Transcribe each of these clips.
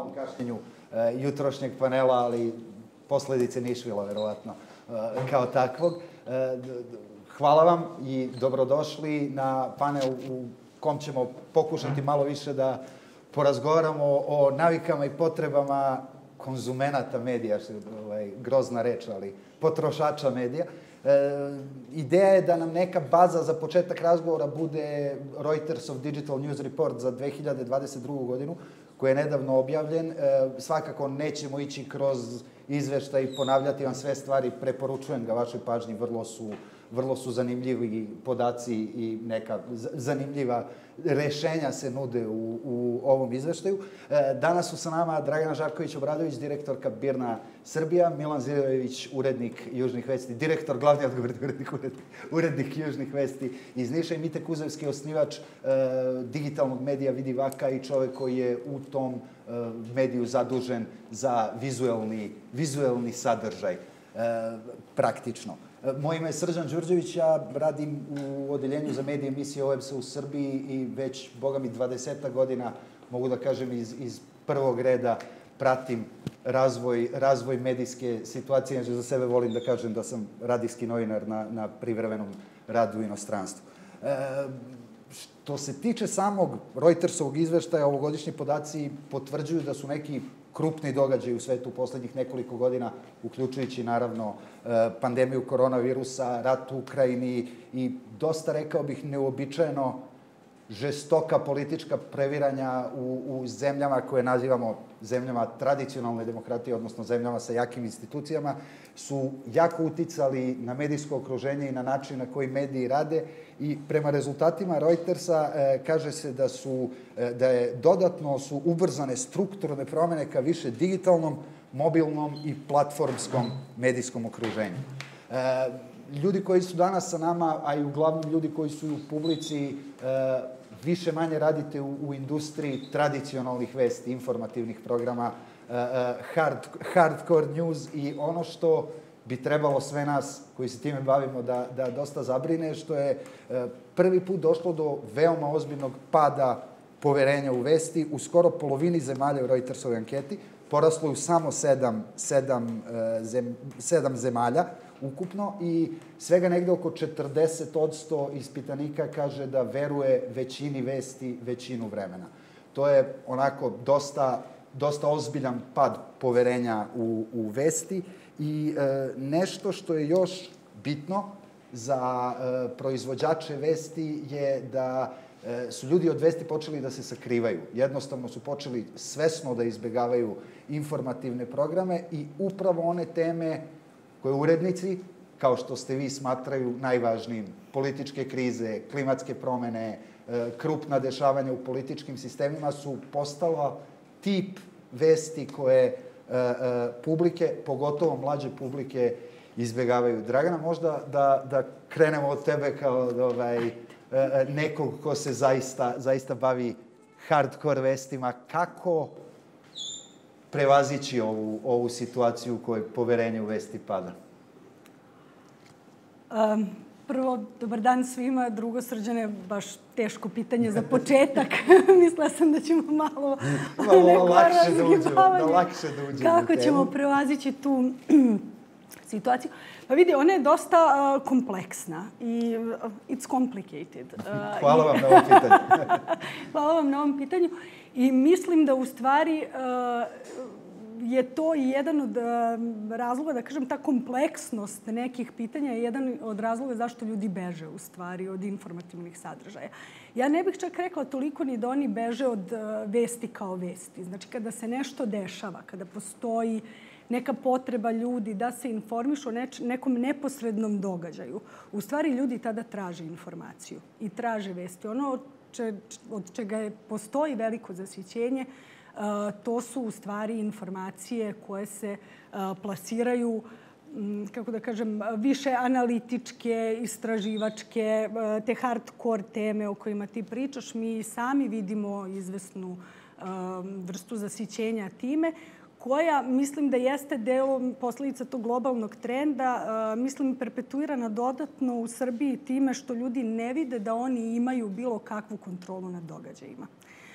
malom kašnjenju jutrošnjeg panela, ali posledice Nišvila, verovatno, kao takvog. Hvala vam i dobrodošli na panel u kom ćemo pokušati malo više da porazgovaramo o navikama i potrebama konzumenata medija, što je grozna reč, ali potrošača medija. Ideja je da nam neka baza za početak razgovora bude Reutersov Digital News Report za 2022. godinu, koji je nedavno objavljen. Svakako nećemo ići kroz izveštaj i ponavljati vam sve stvari, preporučujem ga vašoj pažnji, vrlo su zanimljivi podaci i neka zanimljiva rešenja se nude u ovom izveštaju. Danas su sa nama Dragana Žarković-Obradović, direktorka BIRN-a Srbija, Milan Zidojević, urednik Južnih vesti, direktor, glavni urednik Južnih vesti iz Niša, i Mite Kuzevski, osnivač digitalnog medija Vidi Vaka i čovek koji je u tom mediju zadužen za vizuelni sadržaj, praktično. Moje ime je Srđan Đurđević, ja radim u odeljenju za medije emisije OEBS-a u Srbiji i već, boga mi, 20 godina, mogu da kažem, iz prvog reda pratim razvoj medijske situacije. Za sebe volim da kažem da sam radijski novinar na privremenom radu u inostranstvu. Što se tiče samog Reutersovog izveštaja, ovogodišnji podaci potvrđuju da su neki krupni događaji u svetu u poslednjih nekoliko godina, uključujući naravno pandemiju koronavirusa, rat u Ukrajini i dosta, rekao bih, neuobičajeno žestoka politička previranja u zemljama koje nazivamo zemljama tradicionalne demokratije, odnosno zemljama sa jakim institucijama, su jako uticali na medijsko okruženje i na način na koji mediji rade. I prema rezultatima Reutersa kaže se da je dodatno su ubrzane strukturne promene ka više digitalnom, mobilnom i platformskom medijskom okruženju. Ljudi koji su danas sa nama, a i uglavnom ljudi koji su u publici, više manje radite u industriji tradicionalnih vesti, informativnih programa, hardcore news, i ono što bi trebalo sve nas koji se time bavimo da dosta zabrine, što je prvi put došlo do veoma ozbiljnog pada poverenja u vesti. U skoro polovini zemalja u Reutersovoj anketi poraslo je u samo 7 zemalja ukupno i svega negde oko 40% ispitanika kaže da veruje većini vesti većinu vremena. To je onako dosta ozbiljan pad poverenja u vesti. I nešto što je još bitno za proizvođače vesti je da su ljudi od vesti počeli da se sakrivaju. Jednostavno su počeli svesno da izbegavaju informativne programe i upravo one teme koje urednici, kao što ste vi, smatraju najvažnijim. Političke krize, klimatske promene, krupna dešavanja u političkim sistemima su postala tip vesti koje publike, pogotovo mlađe publike, izbegavaju. Dragana, možda da krenemo od tebe kao nekog ko se zaista bavi hardcore vestima. Kako prevazići ovu situaciju u kojoj poverenje u vesti pada? Prvo, dobar dan svima. Drugo, Srđane, baš teško pitanje za početak. Mislila sam da ćemo malo lakše da uđemo. Kako ćemo prevazići tu situaciju? Pa vidi, ona je dosta kompleksna i it's complicated. Hvala vam na ovom pitanju. Hvala vam na ovom pitanju. I mislim da u stvari je to jedan od razloga, da kažem, ta kompleksnost nekih pitanja je jedan od razloga zašto ljudi beže u stvari od informativnih sadržaja. Ja ne bih čak rekla toliko ni da oni beže od vesti kao vesti. Znači, kada se nešto dešava, kada postoji neka potreba ljudi da se informišu o nekom neposrednom događaju, u stvari ljudi tada traže informaciju i traže vesti. Ono od čega postoji veliko zasićenje, to su u stvari informacije koje se plasiraju, kako da kažem, više analitičke, istraživačke, te hardcore teme o kojima ti pričaš. Mi sami vidimo izvesnu vrstu zasićenja time, koja mislim da jeste delom posledica tog globalnog trenda, mislim perpetuirana dodatno u Srbiji time što ljudi ne vide da oni imaju bilo kakvu kontrolu nad događajima.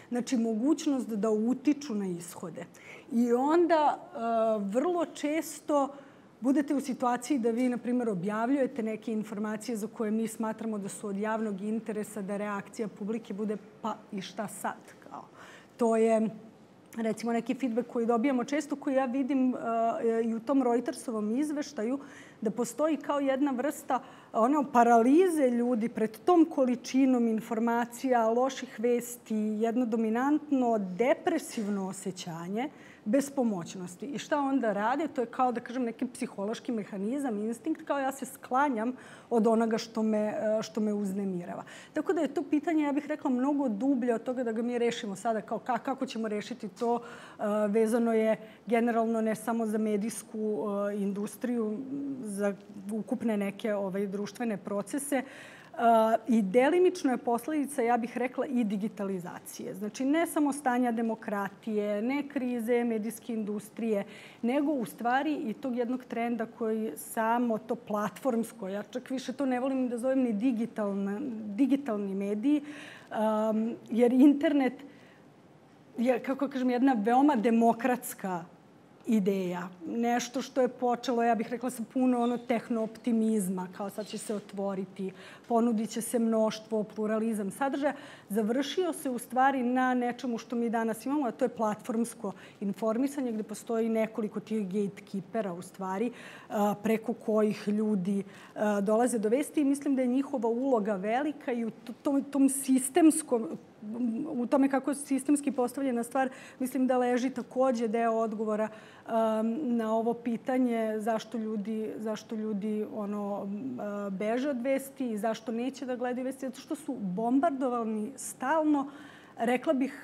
Znači, mogućnost da utiču na ishode. I onda vrlo često budete u situaciji da vi, na primjer, objavljujete neke informacije za koje mi smatramo da su od javnog interesa, da reakcija publike bude pa i šta sad? To je, recimo, neki feedback koji dobijamo često, koji ja vidim i u tom Reutersovom izveštaju, da postoji kao jedna vrsta paralize ljudi pred tom količinom informacija, loših vesti, jedno dominantno depresivno osjećanje bespomoćnosti. I šta onda rade? To je kao, da kažem, neki psihološki mehanizam, instinkt, kao ja se sklanjam od onoga što me uznemirava. Tako da je to pitanje, ja bih rekla, mnogo dublje od toga da ga mi rešimo sada, kao kako ćemo rešiti to. Vezano je generalno ne samo za medijsku industriju, za ukupne neke društvene procese. I delimično je posledica, ja bih rekla, i digitalizacije. Znači, ne samo stanja demokratije, ne krize medijske industrije, nego u stvari i tog jednog trenda koji samo to platformsko, ja čak više to ne volim da zovem ni digitalni mediji, jer internet je, kako kažem, jedna veoma demokratska ideja. Nešto što je počelo, ja bih rekla, sa puno tehno-optimizma, kao sad će se otvoriti, ponudit će se mnoštvo, pluralizam sadržaja. Završio se u stvari na nečemu što mi danas imamo, a to je platformsko informisanje, gde postoji nekoliko tih gatekeepera, u stvari, preko kojih ljudi dolaze do vesti. I mislim da je njihova uloga velika i u tom sistemskom, u tome kako je sistemski postavljena stvar, mislim da leži takođe deo odgovora na ovo pitanje zašto ljudi beže od vesti i zašto neće da gledaju vesti. Zato što su bombardovani stalno, rekla bih,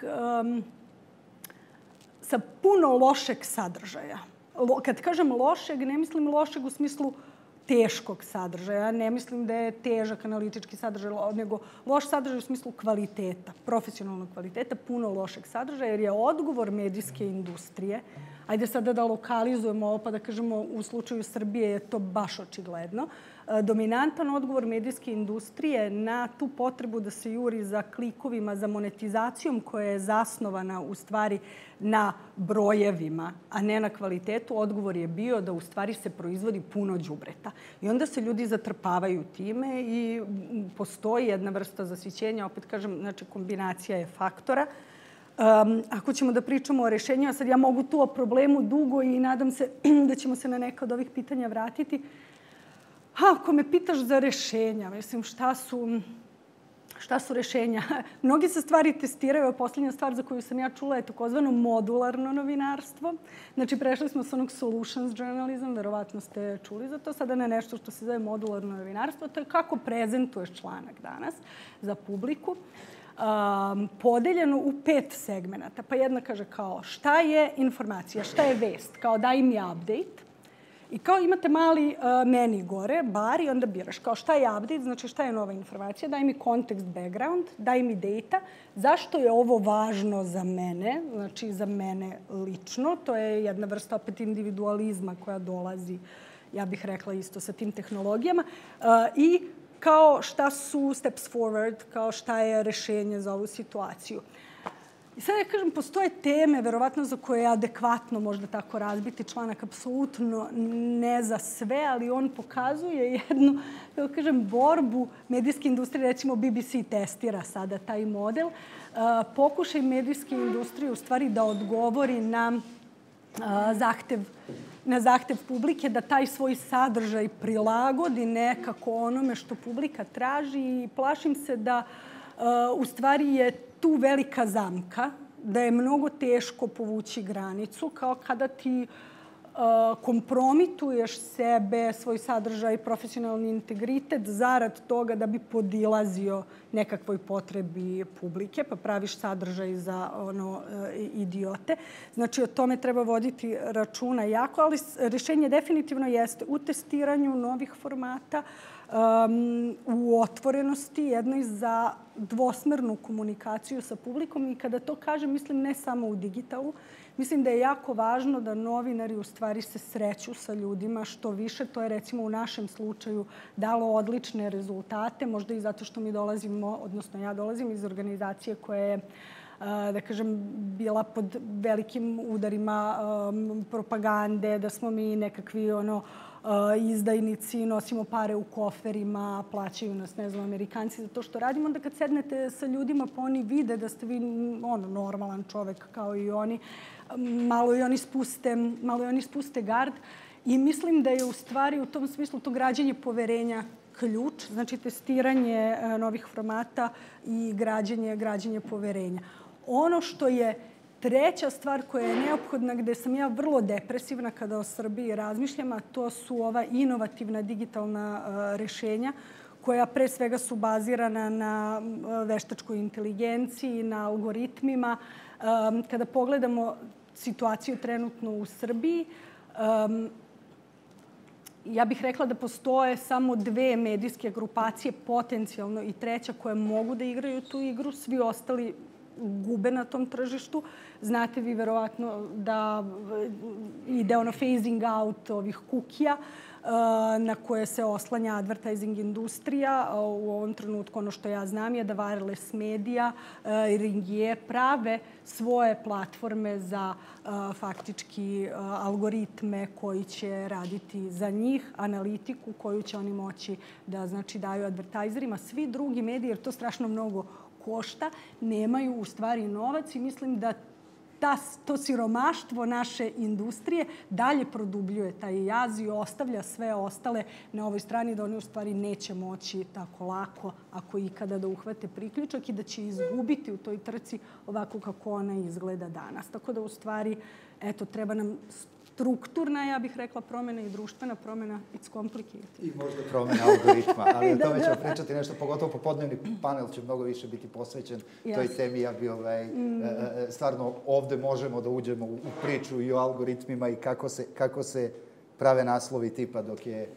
sa puno lošeg sadržaja. Kad kažem lošeg, ne mislim lošeg u smislu teškog sadržaja. Ne mislim da je težak analitički sadržaj, nego loš sadržaj u smislu kvaliteta, profesionalnog kvaliteta, puno lošeg sadržaja, jer je odgovor medijske industrije, ajde sada da lokalizujemo ovo pa da kažemo u slučaju Srbije je to baš očigledno, dominantan odgovor medijske industrije na tu potrebu da se juri za klikovima, za monetizacijom koja je zasnovana u stvari na brojevima, a ne na kvalitetu, odgovor je bio da u stvari se proizvodi puno đubreta. I onda se ljudi zatrpavaju time i postoji jedna vrsta zasićenja, opet kažem, znači kombinacija je faktora. Ako ćemo da pričamo o rešenjima, sad ja mogu tu o problemu dugo i nadam se da ćemo se na neka od ovih pitanja vratiti. Ako me pitaš za rešenja, mislim, šta su rešenja? Mnogi se stvari testiraju, a posljednja stvar za koju sam ja čula je takozvano modularno novinarstvo. Znači, prešli smo sa onog solutions journalism, verovatno ste čuli za to, sada na nešto što se zove modularno novinarstvo. To je kako prezentuješ članak danas za publiku. Podeljeno u 5 segmenata. Pa jedna kaže kao šta je informacija, šta je vest, kao daj mi update. I kao imate mali meni gore, bar, i onda biraš kao šta je update, znači šta je nova informacija, daj mi kontekst, background, daj mi data, zašto je ovo važno za mene, znači za mene lično, to je jedna vrsta opet individualizma koja dolazi, ja bih rekla isto sa tim tehnologijama, i kao šta su steps forward, kao šta je rešenje za ovu situaciju. I sad ja kažem, postoje teme, verovatno za koje je adekvatno možda tako razbiti članak, apsolutno ne za sve, ali on pokazuje jednu, kako kažem, borbu medijske industrije, recimo BBC testira sada taj model, pokušaj medijske industrije u stvari da odgovori na zahtev publike, da taj svoj sadržaj prilagodi nekako onome što publika traži i plašim se da u stvari je tu velika zamka, da je mnogo teško povući granicu, kao kada ti kompromituješ sebe, svoj sadržaj, profesionalni integritet zarad toga da bi podilazio nekakvoj potrebi publike, pa praviš sadržaj za idiote. Znači, o tome treba voditi računa jako, ali rešenje definitivno jeste u testiranju novih formata, u otvorenosti jednoj za dvosmernu komunikaciju sa publikom i kada to kažem, mislim ne samo u digitalu, mislim da je jako važno da novinari u stvari se sreću sa ljudima što više. To je recimo u našem slučaju dalo odlične rezultate, možda i zato što mi dolazimo, odnosno ja dolazim iz organizacije koja je da kažem, bila pod velikim udarima propagande, da smo mi nekakvi izdajnici, nosimo pare u koferima, plaćaju nas, ne znam, Amerikanci za to što radimo. Onda kad sednete sa ljudima pa oni vide da ste vi normalan čovek kao i oni, malo i oni spuste gard. I mislim da je u stvari u tom smislu to građenje poverenja ključ, znači testiranje novih formata i građenje poverenja. Ono što je treća stvar koja je neophodna, gde sam ja vrlo depresivna kada o Srbiji razmišljam, a to su ova inovativna digitalna rešenja koja pre svega su bazirana na veštačkoj inteligenciji, na algoritmima. Kada pogledamo situaciju trenutno u Srbiji, ja bih rekla da postoje samo dve medijske grupacije, potencijalno i treća, koje mogu da igraju tu igru. Svi ostali gube na tom tržištu. Znate vi verovatno da ide phasing out ovih kukija na koje se oslanja advertising industrija. U ovom trenutku ono što ja znam je da wireless medija i Ringier prave svoje platforme za faktički algoritme koji će raditi za njih, analitiku koju će oni moći da daju advertajzerima. Svi drugi mediji, jer to strašno mnogo košta, nemaju u stvari novac i mislim da to siromaštvo naše industrije dalje produbljuje taj jaz i ostavlja sve ostale na ovoj strani da oni u stvari neće moći tako lako, ako ikada, da uhvate priključak i da će izgubiti u toj trci ovako kako ona izgleda danas. Tako da u stvari, eto, treba nam strukturna, ja bih rekla, promjena i društvena promjena. It's complicated. I možda promjena algoritma, ali o tome ćemo pričati nešto, pogotovo popodnevni panel će mnogo više biti posvećen toj temi. Ja bi stvarno ovde možemo da uđemo u priču i o algoritmima i kako se prave naslovi tipa dok je...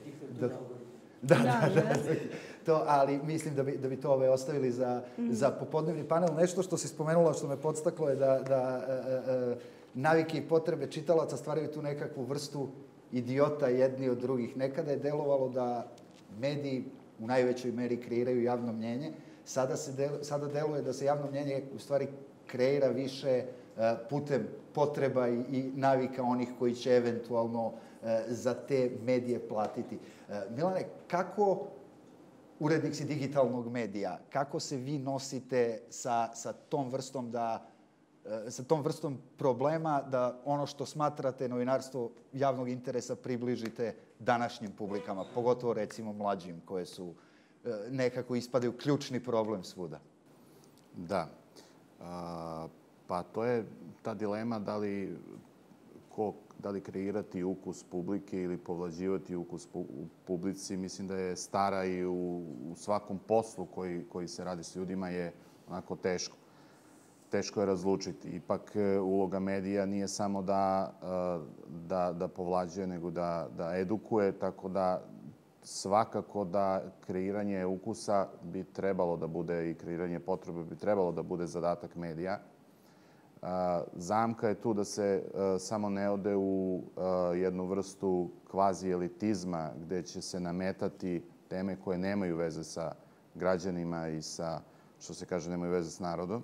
To, ali mislim da bi to ostavili za popodnevni panel. Nešto što si spomenula, što me podstaklo je da navike i potrebe čitalaca stvaraju tu nekakvu vrstu idiota jedni od drugih. Nekada je delovalo da mediji u najvećoj meri kreiraju javno mnjenje. Sada deluje da se javno mnjenje u stvari kreira više putem potreba i navika onih koji će eventualno za te medije platiti. Milane, kako urednik si digitalnog medija, kako se vi nosite sa tom vrstom problema da ono što smatrate novinarstvo javnog interesa približite današnjim publikama, pogotovo recimo mlađim, koje su nekako ispadaju ključni problem svuda? Da. Pa to je ta dilema da li kreirati ukus publike ili povlađivati ukus publici. Mislim da je stara i u svakom poslu koji se radi s ljudima je onako teško. Teško je razlučiti. Ipak uloga medija nije samo da povlađuje, nego da edukuje, tako da svakako da kreiranje ukusa bi trebalo da bude i kreiranje potrebe bi trebalo da bude zadatak medija. Zamka je tu da se samo ne ode u jednu vrstu kvazi elitizma gde će se nametati teme koje nemaju veze sa građanima i sa, što se kaže, nemaju veze s narodom.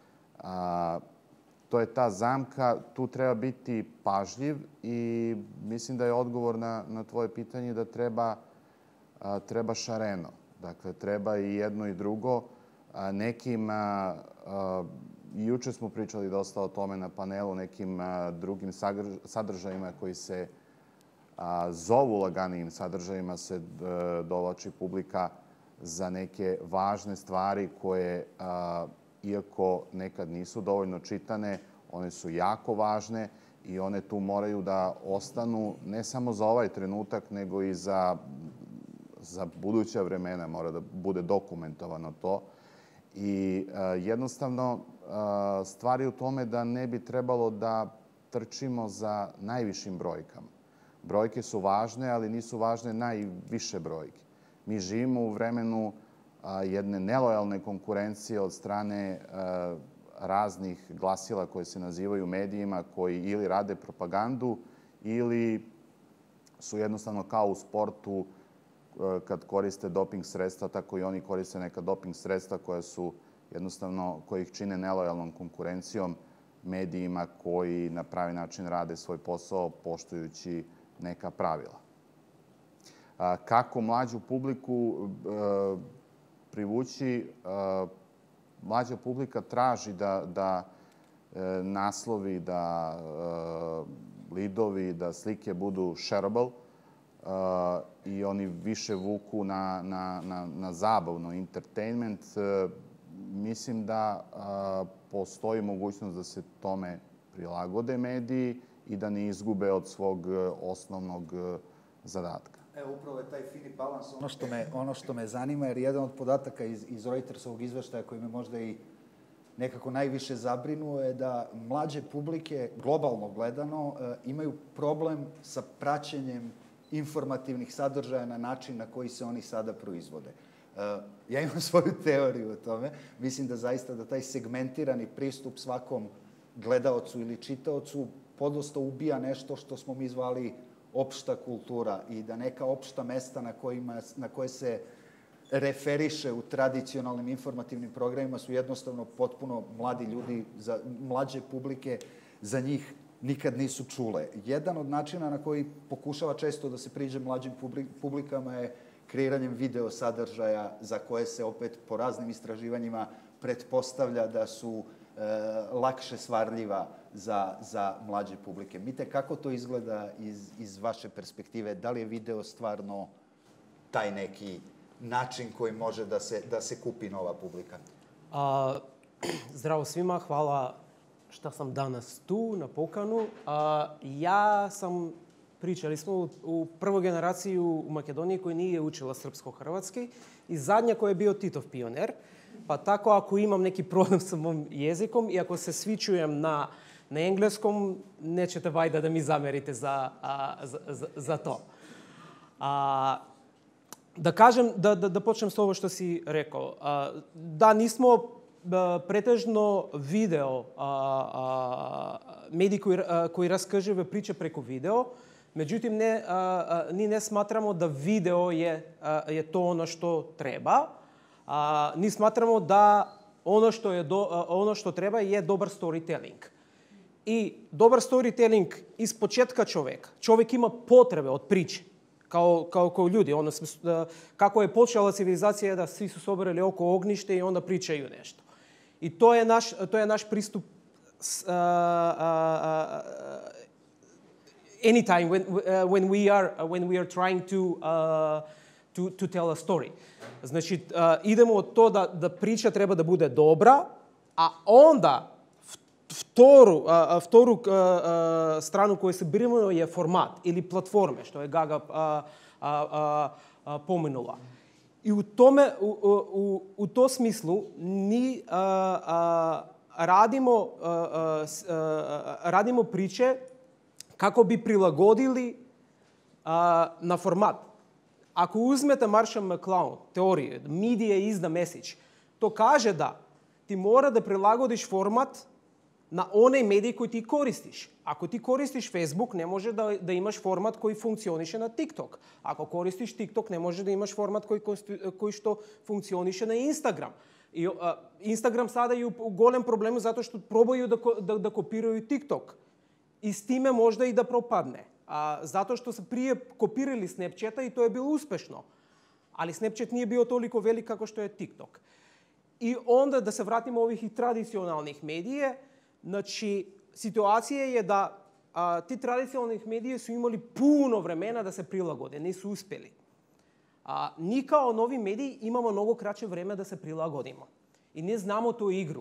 To je ta zamka, tu treba biti pažljiv i mislim da je odgovor na tvoje pitanje da treba šareno. Dakle, treba i jedno i drugo. Nekima, juče smo pričali dosta o tome na panelu, nekim drugim sadržajima koji se zovu laganijim sadržajima se dovlači publika za neke važne stvari koje, iako nekad nisu dovoljno čitane, one su jako važne i one tu moraju da ostanu ne samo za ovaj trenutak, nego i za buduća vremena. Mora da bude dokumentovano to. I jednostavno stvar je u tome da ne bi trebalo da trčimo za najvišim brojkama. Brojke su važne, ali nisu važne najviše brojke. Mi živimo u vremenu jedne nelojalne konkurencije od strane raznih glasila koje se nazivaju medijima, koji ili rade propagandu ili su jednostavno kao u sportu kad koriste doping sredstva, tako i oni koriste neka doping sredstva koja su jednostavno koji ih čine nelojalnom konkurencijom medijima koji na pravi način rade svoj posao poštujući neka pravila. Kako mlađu publiku privući? Mlađa publika traži da naslovi, da lidovi, da slike budu shareable i oni više vuku na zabavno, entertainment. Mislim da postoji mogućnost da se tome prilagode mediji i da ne izgube od svog osnovnog zadatka. Evo, upravo je taj fini balans ono što me zanima, jer jedan od podataka iz Reutersovog izveštaja koji me možda i nekako najviše zabrinuo je da mlađe publike, globalno gledano, imaju problem sa praćenjem informativnih sadržaja na način na koji se oni sada proizvode. Ja imam svoju teoriju o tome. Mislim da zaista da taj segmentirani pristup svakom gledaocu ili čitaocu podosta ubija nešto što smo mi zvali opšta kultura i da neka opšta mesta na koje se referiše u tradicionalnim informativnim programima su jednostavno potpuno mladi ljudi, za mlađe publike, za njih nikad nisu čule. Jedan od načina na koji pokušava često da se priđe mlađim publikama je kreiranjem video sadržaja za koje se opet po raznim istraživanjima pretpostavlja da su lakše svarljiva za mlađe publike. Mite, kako to izgleda iz vaše perspektive? Da li je video stvarno taj neki način koji može da se kupi nova publika? Zdravo svima, hvala što sam danas tu na pokanu. Ja sam, pričali smo u prvoj generaciji u Makedoniji koji nije učila srpsko-hrvatski i zadnja koja je bio Titov pioner. Pa tako ako imam neki problem sa mojim jezikom i ako se svi čujem na engleskom, nećete vajda da mi zamerite za to. Da kažem, da počnem s ovo što si rekao. Da, nismo pretežno video mediji koji raskažu priče preko video, međutim, ni ne smatramo da video je to ono što treba. Ni smatramo da ono što treba je dobar storytelling. I dobar storytelling iz početka čovjeka. Čovjek ima potrebe od priče. Kao ljudi. Kako je počela civilizacija da svi su sobrali oko ognjište i onda pričaju nešto. I to je naš pristup anytime when we are trying to tell a story. Znači, idemo od to da priča treba da bude dobra, a onda vtoru stranu koju se biramo je format ili platforme, što je Gaga pomenula. I u tom smislu mi radimo priče kako bi prilagodili na format. Ako uzmete Marshall McLuhan teoriju, media is the message, to kaže da ti mora da prilagodiš format na onaj medij koji ti koristiš. Ako ti koristiš Facebook, ne može da imaš format koji funkcioniše na TikTok. Ako koristiš TikTok, ne može da imaš format koji što funkcioniše na Instagram. I Instagram sada je u golem problemu zato što probaju da kopiraju TikTok. I s time možda i da propadne. Zato što su prije kopirali Snapchata i to je bilo uspešno. Ali Snapchat nije bio toliko velik kako što je TikTok. I onda da se vratimo ovih i tradicionalnih medije, znači situacija je da ti tradicionalnih medije su imali puno vremena da se prilagode, nisu uspjeli. Mi kao novi mediji imamo mnogo kraće vreme da se prilagodimo. I ne znamo tu igru.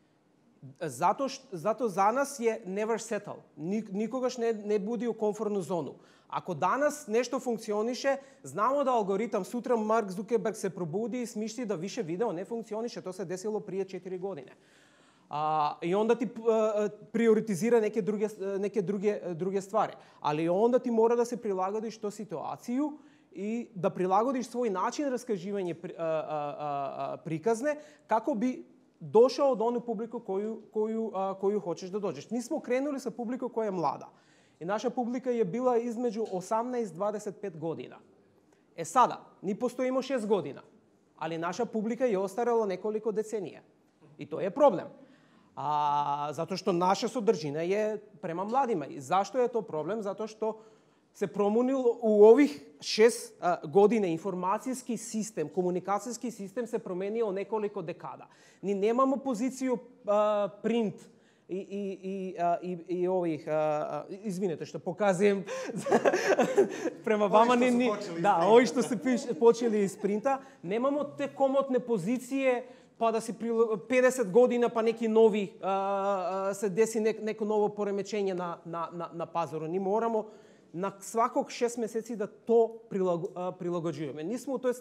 Zato za nas je never settle. Nikogaš ne budi u komfortnu zonu. Ako danas nešto funkcioniše, znamo da algoritam sutra Mark Zuckerberg se probudi i smišlji da više video ne funkcioniše. To se desilo prije 4 godine. I onda ti prioritizira neke druge stvari. Ali onda ti mora da se prilagodiš to situaciju i da prilagodiš svoj način raskaživanja prikazne kako bi došao do onu publiku koju hoćeš da dođeš. Mi smo krenuli sa publikom koja je mlada. I naša publika je bila između 18 i 25 godina. Sada, mi postojimo 6 godina, ali naša publika je ostarala nekoliko decenija. I to je problem. Zato što naša sadržina je prema mladima. I zašto je to problem? Zato što se promenilo u ovih 6 godina informacijski sistem, komunikacijski sistem se promenio nekoliko dekada. Ni nemamo poziciju print i ovih, izvinite što pokazujem prema vama. Ovi što su počeli iz printa. Nemamo te komotne pozicije pa da si 50 godina pa neki novi, se desi neko novo poremećenje na pazoru. Ni moramo na svakog 6 mjeseci da to prilagođujemo. Nismo, to je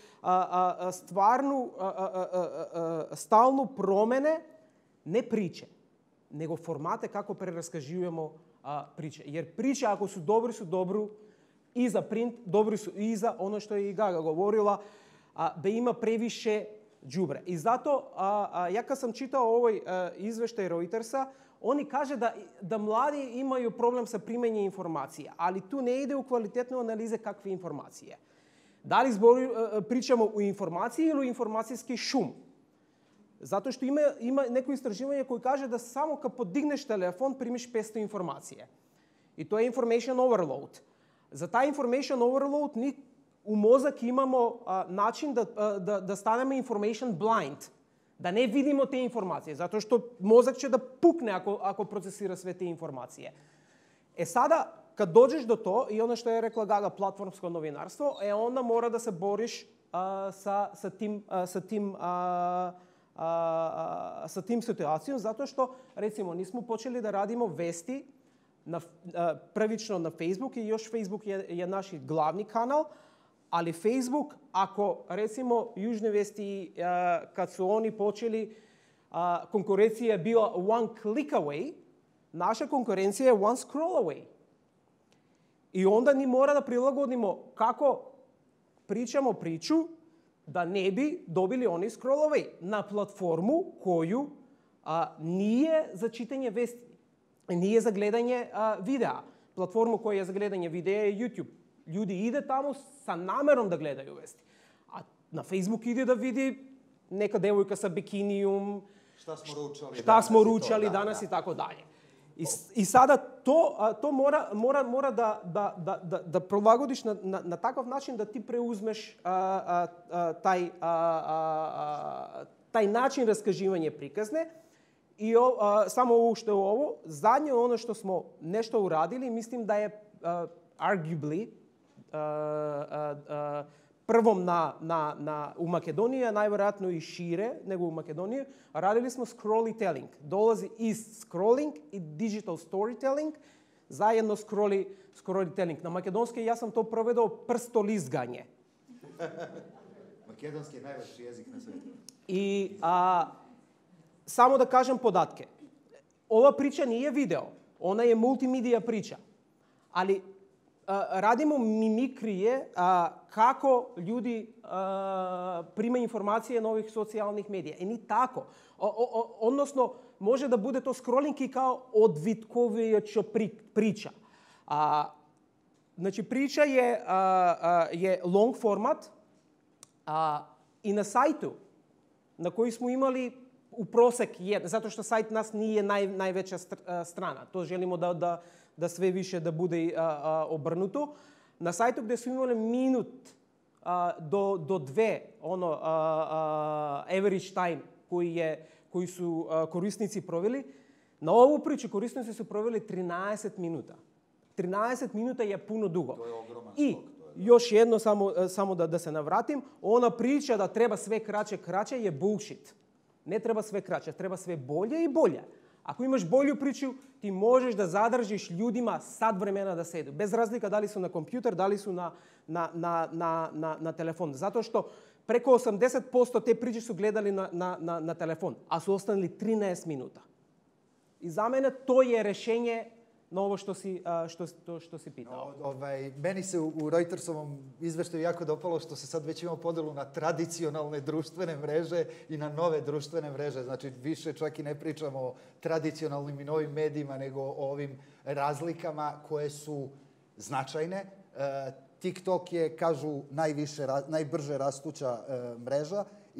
stalno promjene, ne priče, nego formate kako preraskažujemo priče. Jer priče ako su dobri i za print, dobri su i za ono što je i Gaga govorila, da ima previše đubre. I zato, ja kad sam čitao ovaj izveštaj Reutersa, oni kaže da mladi imaju problem sa primanjem informacija, ali tu ne ide u kvalitetnu analize kakve informacije. Da li pričamo o informaciji ili o informacijski šum? Zato što ima neko istraživanje koje kaže da samo kad podigneš telefon primiš 500 informacije. I to je information overload. Za taj information overload mi u mozak imamo način da stanemo information blind. Da ne vidimo te informacije, zato što mozak će da pukne ako procesira sve te informacije. Sada, kad dođeš do to, i ono što je rekla Gaga, platformsko novinarstvo, onda mora da se boriš sa tim situacijom, zato što, recimo, nismo počeli da radimo vesti prvično na Facebook i još Facebook je naš glavni kanal, ali Facebook, ako recimo Južne vesti, kad su oni počeli, konkurencija je bila one click away, naša konkurencija je one scroll away. I onda ni mora da prilagodimo kako pričamo priču da ne bi dobili oni scroll away na platformu koju nije za čitanje vesti, nije za gledanje videa. Platformu koja je za gledanje videa je YouTube. Ljudi ide tamo sa namerom da gledaju vesti. A na Facebook ide da vidi neka devojka sa bikinijom, šta smo ručali danas i tako dalje. I sada to mora da prilagodiš na takav način da ti preuzmeš taj način raskaživanja prikazne. I samo ovo što je ovo, zadnje ono što smo nešto uradili, mislim da je arguably prvom u Makedoniji, a najvjerojatno i šire nego u Makedoniji, radili smo scrollytelling. Dolazi iz scrolling i digital storytelling, zajedno scrollytelling. Na makedonski ja sam to provedao prstolizganje. Makedonski je najlepši jezik na svijetu. I samo da kažem podatke. Ova priča nije video, ona je multimedija priča. Ali radimo mimikrije kako ljudi primaju informacije novih socijalnih medija. I ni tako. Odnosno, može da bude to scrolling i kao odvitkovajuća priča. Znači, priča je long format i na sajtu na koji smo imali u prosek, zato što sajt nas nije najveća strana. To želimo da sve više da bude obrnuto. Na sajtu gdje su imali minut do 2 average time koji su korisnici proveli, na ovu priču korisnici su proveli 13 minuta. 13 minuta je puno dugo. To je ogroman I još jedno, samo da se navratim, ona priča da treba sve kraće je bullshit. Ne treba sve kraće, treba sve bolje i bolje. Ako imaš bolju priču, ti možeš da zadržiš ljudima sat vremena da sedu. Bez razlika da li su na kompjuter, da li su na telefon. Zato što preko 80% te priče su gledali na telefon, a su ostali 13 minuta. I za mene to je rješenje na ovo što si pitao. Meni se u Reutersovom izveštaju jako dopalo što se sad već imamo podelu na tradicionalne društvene mreže i na nove društvene mreže. Znači, više čak i ne pričamo o tradicionalnim i novim medijima, nego o ovim razlikama koje su značajne. TikTok je, kažu, najbrže rastuća mreža i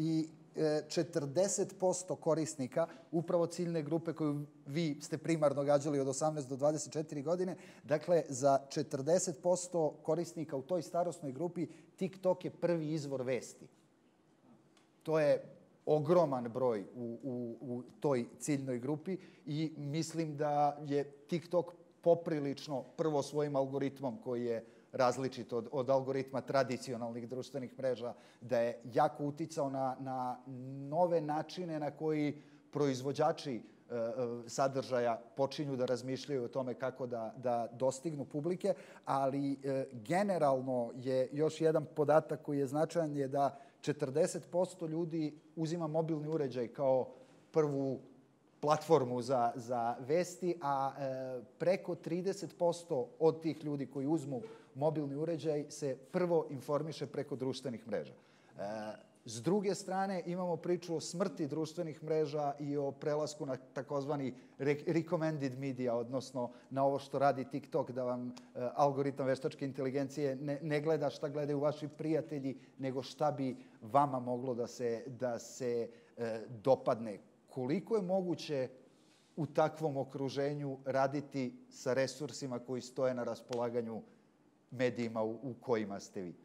40% korisnika, upravo ciljne grupe koju vi ste primarno gađali od 18 do 24 godine, dakle, za 40% korisnika u toj starosnoj grupi TikTok je prvi izvor vesti. To je ogroman broj u toj ciljnoj grupi i mislim da je TikTok poprilično prvo svojim algoritmom koji je različit od algoritma tradicionalnih društvenih mreža, da je jako uticao na nove načine na koji proizvođači sadržaja počinju da razmišljaju o tome kako da dostignu publike, ali generalno je još jedan podatak koji je značajan je da 40% ljudi uzima mobilni uređaj kao prvu platformu za vesti, a preko 30% od tih ljudi koji uzmu mobilni uređaj se prvo informiše preko društvenih mreža. S druge strane, imamo priču o smrti društvenih mreža i o prelasku na takozvani recommended media, odnosno na ovo što radi TikTok, da vam algoritam veštačke inteligencije ne gleda šta gledaju vaši prijatelji, nego šta bi vama moglo da se dopadne. Koliko je moguće u takvom okruženju raditi sa resursima koji stoje na raspolaganju medijima u kojima ste vi?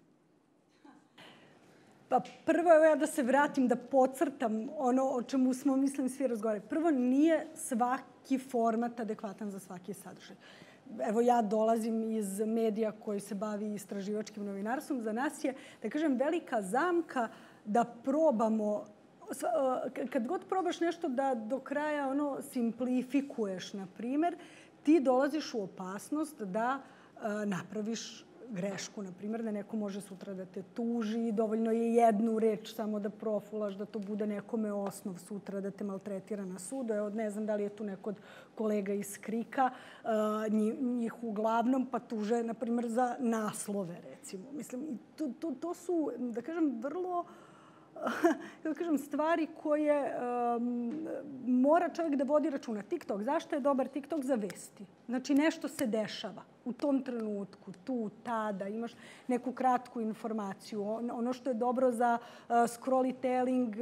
Pa prvo, evo ja da se vratim, da podcrtam ono o čemu smo, mislim, svi razgovarali. Prvo, nije svaki format adekvatan za svaki sadržaj. Evo ja dolazim iz medija koji se bavi istraživačkim novinarstvom. Za nas je, da kažem, velika zamka da probamo, kad god probaš nešto da do kraja simplifikuješ, na primer, ti dolaziš u opasnost da napraviš grešku, na primjer, da neko može sutra da te tuži, dovoljno je jednu reč samo da profulaš, da to bude nekome osnov sutra da te maltretira na sudu. Evo, ne znam da li je tu neko od kolega iz KRIK-a, njih uglavnom pa tuže, na primjer, za naslove, recimo. Mislim, to su, da kažem, vrlo stvari koje mora čovjek da vodi računa. TikTok, zašto je dobar TikTok? Za vesti. Znači, nešto se dešava u tom trenutku, tu, tada, imaš neku kratku informaciju. Ono što je dobro za scrollitelling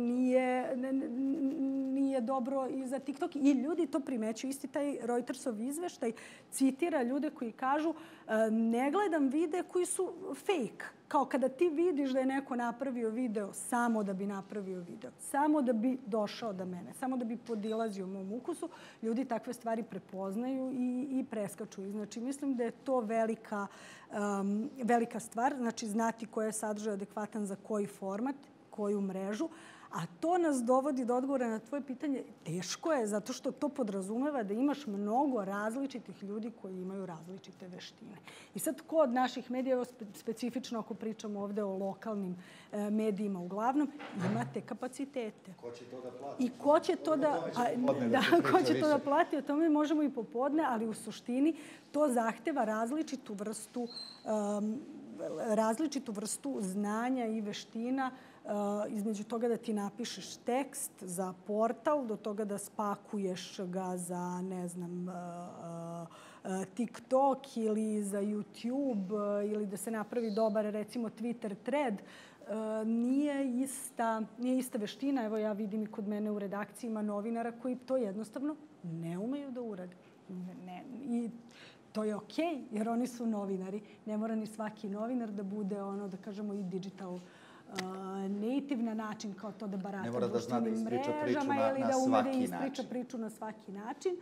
nije dobro i za TikTok. I ljudi to primećuju. Isti taj Reutersov izveštaj citira ljude koji kažu ne gledam videe koji su fake. Kao kada ti vidiš da je neko napravio video samo da bi napravio video, samo da bi došao do mene, samo da bi podilazio mom ukusu, ljudi takve stvari prepoznaju i preskaču. Znači, mislim da je to velika stvar. Znači, znati koji je sadržaj adekvatan za koji format, koju mrežu. A to nas dovodi do odgovora na tvoje pitanje. Teško je, zato što to podrazumeva da imaš mnogo različitih ljudi koji imaju različite veštine. I sad, ko od naših medija, specifično ako pričamo ovde o lokalnim medijima uglavnom, ima te kapacitete. Ko će to da plati? I ko će to da plati? O tome možemo i popodne, ali u suštini to zahteva različitu vrstu znanja i veština, između toga da ti napišeš tekst za portal, do toga da spakuješ ga za, ne znam, TikTok ili za YouTube ili da se napravi dobar, recimo, Twitter thread, nije ista veština. Evo, ja vidim i kod mene u redakciji ima novinara koji to jednostavno ne umeju da urade. I to je okej, jer oni su novinari. Ne mora ni svaki novinar da bude, da kažemo, i digital native na način kao to da barata društvenim mrežama ili da ume da ispriča priču na svaki način.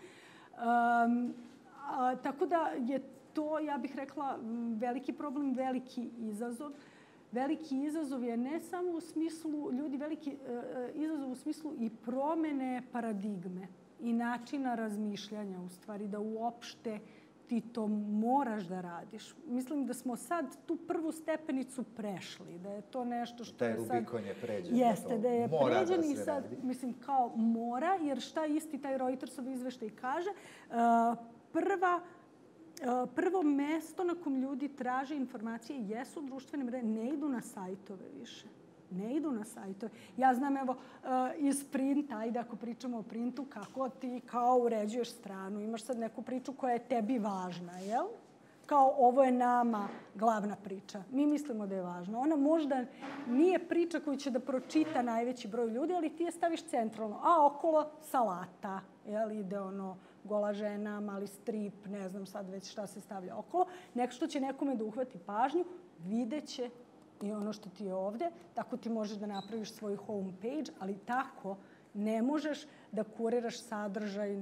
Tako da je to, ja bih rekla, veliki problem, veliki izazov. Veliki izazov je ne samo u smislu ljudi, veliki izazov u smislu i promene paradigme i načina razmišljanja, u stvari, da uopšte ti to moraš da radiš. Mislim da smo sad tu prvu stepenicu prešli, da je to nešto što je sad... Taj Rubikon je pređen. Jeste, da je pređen i sad, mislim, kao mora, jer šta isti taj Reutersov izveštaj kaže, prvo mesto na kom ljudi traže informacije jesu društvene mreže, ne idu na sajtove više. Ne idu na sajtove. Ja znam, evo, iz printa, ajde ako pričamo o printu, kako ti kao uređuješ stranu. Imaš sad neku priču koja je tebi važna, jel? kao ovo je nama glavna priča. Mi mislimo da je važno. Ona možda nije priča koju će da pročita najveći broj ljudi, ali ti je staviš centralno. A okolo salata, ide gola žena, mali strip, ne znam sad već šta se stavlja okolo. Nešto će nekome da uhvati pažnju, videće i ono što ti je ovde. Tako ti možeš da napraviš svoj home page, ali tako ne možeš da kuriraš sadržaj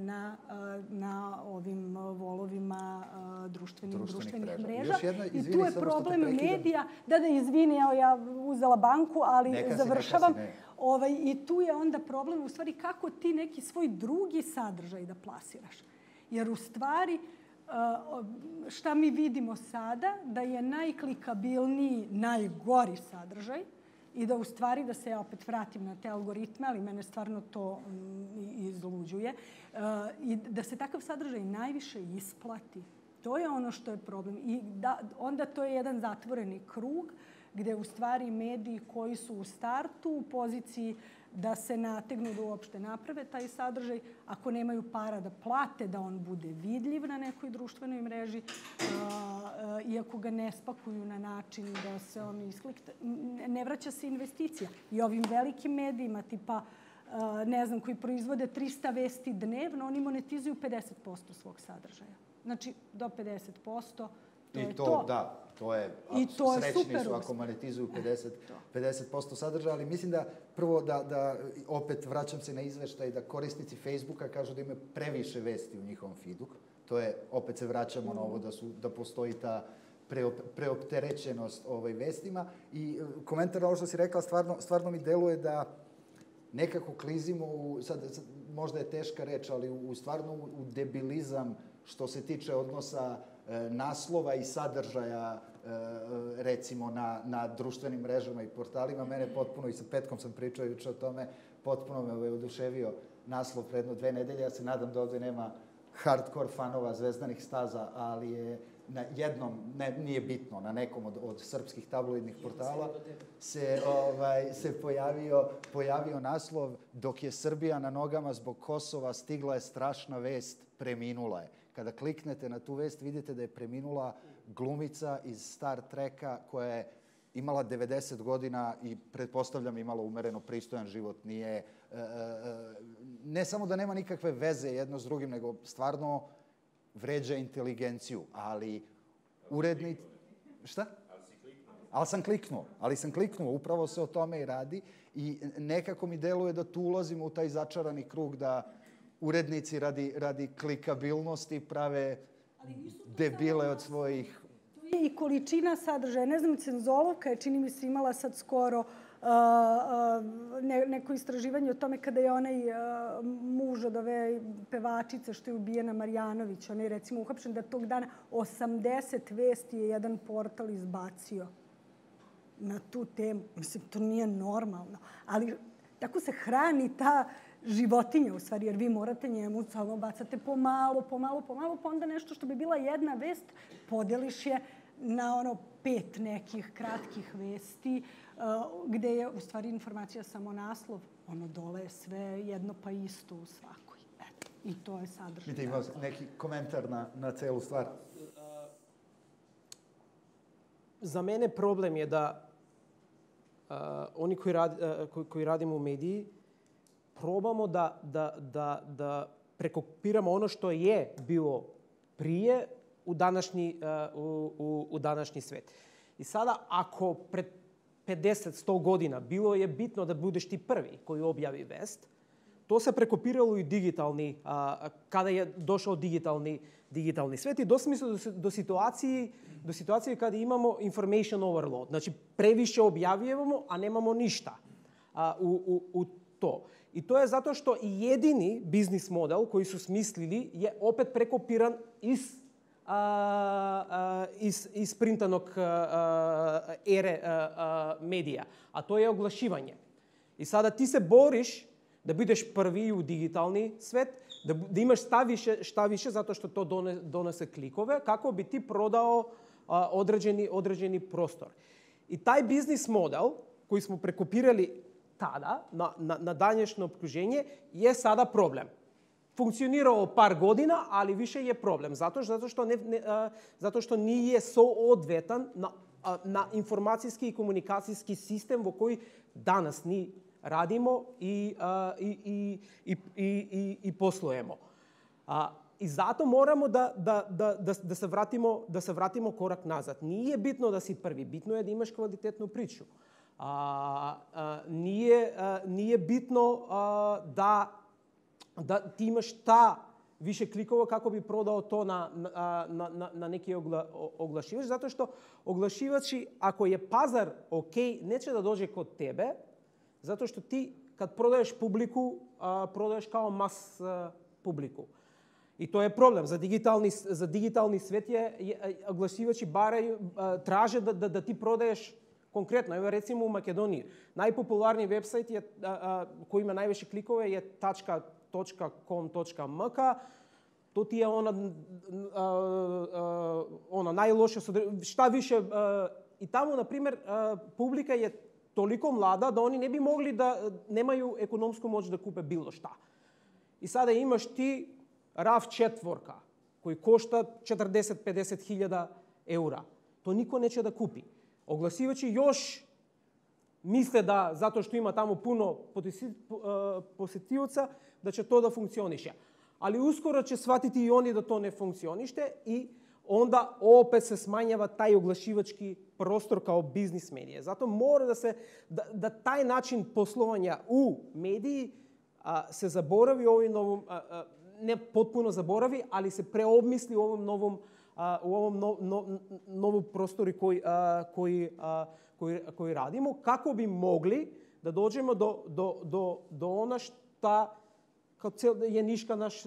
na ovim volovima društvenih mreža. I tu je problem medija. Da, izvini, evo ja uzela banku, ali završavam. I tu je onda problem u stvari kako ti neki svoj drugi sadržaj da plasiraš. Jer u stvari šta mi vidimo sada? Da je najklikabilniji, najgori sadržaj i da u stvari, da se ja opet vratim na te algoritme, ali mene stvarno to izluđuje, i da se takav sadržaj najviše isplati. To je ono što je problem. I onda to je jedan zatvoreni krug gde u stvari mediji koji su u startu u poziciji da se nategnu da uopšte naprave taj sadržaj, ako nemaju para da plate da on bude vidljiv na nekoj društvenoj mreži, iako ga ne spakuju na način da se on isklikne, ne vraća se investicija. I ovim velikim medijima, tipa, ne znam, koji proizvode 300 vesti dnevno, oni monetizuju 50% svog sadržaja. Znači, do 50%. I to, da, to je, srećni su ako monetizuju 50% sadržaja, ali mislim da prvo da opet vraćam se na izveštaj da korisnici Facebooka kažu da imaju previše vesti u njihovom feedu. To je, opet se vraćamo na ovo da postoji ta preopterećenost vestima. I komentar na ovo što si rekla, stvarno mi deluje da nekako klizimo sad možda je teška reč, ali stvarno u debilizam što se tiče odnosa naslova i sadržaja, recimo, na društvenim mrežama i portalima. Mene potpuno, i sa Petkom sam pričao juče o tome, potpuno me oduševio naslov pre jedno 2 nedelje. Ja se nadam da ovde nema hardcore fanova Zvezdanih staza, ali je na jednom, nije bitno, na nekom od srpskih tabloidnih portala se pojavio naslov: dok je Srbija na nogama zbog Kosova, stigla je strašna vest, preminula je. Kada kliknete na tu vest, vidite da je preminula glumica iz Star Treka koja je imala 90 godina i pretpostavljam imala umereno pristojan život. Nije, ne samo da nema nikakve veze jedno s drugim, nego stvarno vređa inteligenciju, ali uredni... Šta? Ali sam kliknuo, upravo se o tome i radi i nekako mi deluje da tu ulazimo u taj začarani krug da urednici radi klikabilnosti prave debile od svojih... Tu je i količina sadržaja. Ne znam, Cenzolovka je, čini mi se, imala sad skoro neko istraživanje o tome kada je onaj muž od ove pevačice što je ubijena, Marjanović, on je recimo uhapšen, da tog dana 80 vesti je jedan portal izbacio na tu temu. Mislim, to nije normalno. Ali tako se hrani ta životinja, u stvari, jer vi morate njemu samo bacate pomalo, pa onda nešto što bi bila jedna vest, podeliš je na 5 nekih kratkih vesti, gde je u stvari informacija samo naslov, dole je sve jedno pa isto u svakoj. I to je sadržaj. Vidite, ima neki komentar na celu stvar. Za mene problem je da oni koji radimo u mediji probamo da prekopiramo ono što je bilo prije u današnji svet. I sada, ako pred 50-100 godina bilo je bitno da budeš ti prvi koji objavi vest, to se prekopiralo i kada je došao digitalni svet i došli smo do situacije kada imamo information overload. Znači, previše objavljujemo, a nemamo ništa u to. I to je zato što i jedini biznis model koji su smislili je opet prekopiran iz printanog ere medija, a to je oglašivanje. I sada ti se boriš da budeš prvi u digitalni svet, da imaš šta više zato što to donose klikove, kako bi ti prodao određeni prostor. I taj biznis model koji smo prekopirali tada na današnje okruženje je sada problem. funkcionirao par godina, ali više je problem. Zato što nije soodvetan na informacijski i komunikacijski sistem u koji danas ni radimo i poslujemo. I zato moramo da se vratimo korak nazad. Nije bitno da si prvi, bitno je da imaš kvalitetnu priču. Nije bitno da ti imaš više klikova kako bi prodao to na neki oglašivač. Zato što oglašivači, ako je pazar ok, neće da dođe kod tebe, zato što ti kad prodaješ publiku, prodaješ kao mas publiku. I to je problem. Za digitalni svet oglašivači traže da ti prodaješ konkretno. Evo recimo u Makedoniji. Najpopularniji website koji ima najviše klikove je .com.mk. To ti je ona najloša. Šta više, i tamo, na primjer, publika je toliko mlada da oni ne bi mogli da nemaju ekonomsku moć da kupe bilo šta. I sada imaš ti RAV4 koji košta 40-50 hiljada eura. To niko neće da kupi. Oglasivači još misle da zato što ima tamo puno posjetioca da će to da funkcioniše. Ali uskoro će shvatiti i oni da to ne funkcioniše i onda opet se smanjava taj oglašivački prostor kao biznis medije. Zato mora da taj način poslovanja u mediji se zaboravi u ovim novom, ne potpuno zaboravi, ali se preobmisli u ovom novom prostoru koji radimo, kako bi mogli da dođemo do ono šta je niška naš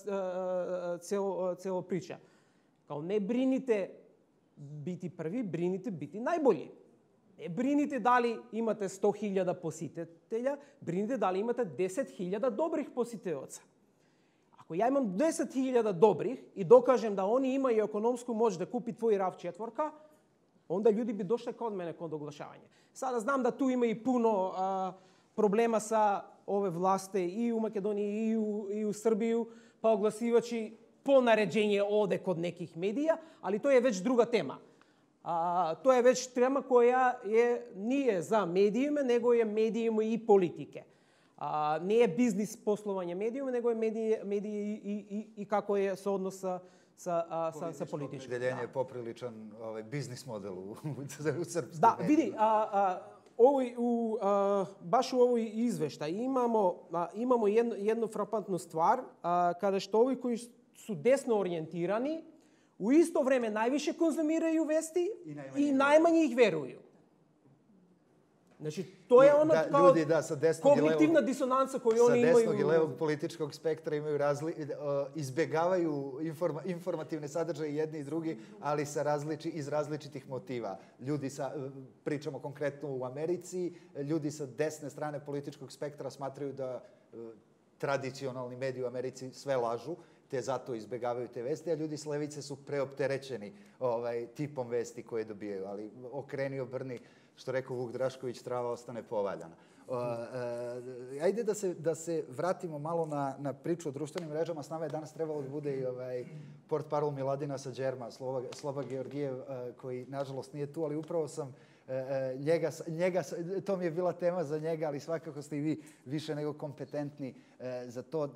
celo priča. Kao ne brinite biti prvi, brinite biti najbolji. Ne brinite da li imate 100.000 posjetitelja, brinite da li imate 10.000 dobrih posjetioca. Ako ja imam 10.000 dobrih i dokažem da oni imaju ekonomsku moć da kupi tvoj RAV4, onda ljudi bi došli kod mene kod oglašavanja. Sada znam da tu ima i puno problema sa ove vlasti i u Makedoniji i u Srbiju, pa oglasivači po naređenje ode kod nekih medija, ali to je već druga tema. To je već tema koja nije za medijima, nego je medijima i politike. Nije biznis poslovanja medijima, nego je mediji i kako je se odnos sa političkim. Političko opredeljenje je popriličan biznis model u srpskom. Da, vidi, baš u ovoj izveštaj imamo jednu frapantnu stvar, kada što ovi koji su desno orijentirani u isto vreme najviše konzumiraju vesti i najmanje ih veruju. Znači, to je ono kao kognitivna disonanca koju oni imaju. Sa desnog i levog političkog spektra imaju izbjegavaju informativne sadržaje jedni i drugi, ali iz različitih motiva. Pričamo konkretno u Americi, ljudi sa desne strane političkog spektra smatraju da tradicionalni mediji u Americi sve lažu, te zato izbjegavaju te vesti, a ljudi s levice su preopterećeni tipom vesti koje dobijaju. Ali okreni, obrni, što rekao Vuk Drašković, trava ostane povaljana. Ajde da se vratimo malo na priču o društvenim mrežama. S nama je danas trebalo da bude i portparol Miladina Sađerma, Sloba Georgijev, koji nažalost nije tu, ali upravo sam njega, to mi je bila tema za njega, ali svakako ste i vi više nego kompetentni za to.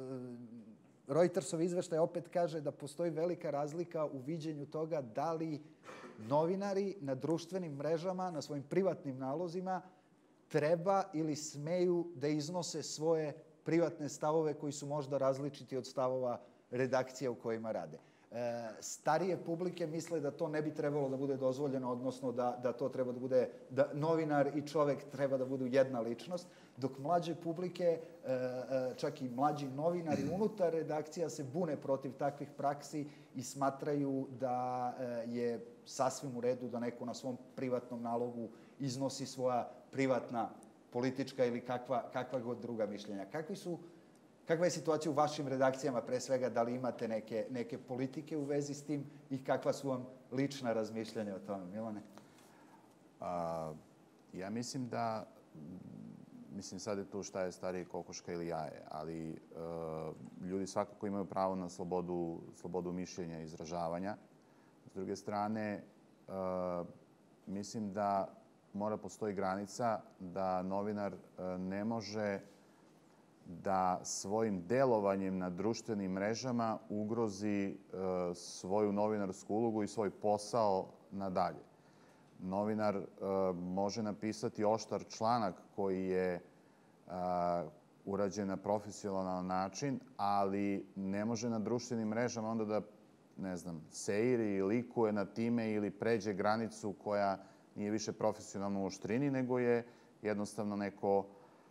Reutersov izveštaj opet kaže da postoji velika razlika u viđenju toga da li novinari na društvenim mrežama, na svojim privatnim nalozima, treba ili smeju da iznose svoje privatne stavove koji su možda različiti od stavova redakcija u kojima rade. Starije publike misle da to ne bi trebalo da bude dozvoljeno, odnosno da to treba da bude, da novinar i čovek treba da budu jedna ličnost, dok mlađe publike, čak i mlađi novinari unutar redakcija se bune protiv takvih praksi i smatraju da je sasvim u redu da neko na svom privatnom nalogu iznosi svoja privatna, politička ili kakva god druga mišljenja. Kakva je situacija u vašim redakcijama, pre svega, da li imate neke politike u vezi s tim i kakva su vam lična razmišljanja o tome, Milane? Ja mislim da mislim sad je tu šta je starije, kokoška ili jaje, ali ljudi svakako imaju pravo na slobodu mišljenja i izražavanja. S druge strane, mislim da mora postoji granica da novinar ne može da svojim delovanjem na društvenim mrežama ugrozi svoju novinarsku ulogu i svoj posao nadalje. Novinar može napisati oštar članak koji je urađen na profesionalan način, ali ne može na društvenim mrežama onda da, ne znam, seiri i likuje na time ili pređe granicu koja nije više profesionalno u oštrini, nego je jednostavno neko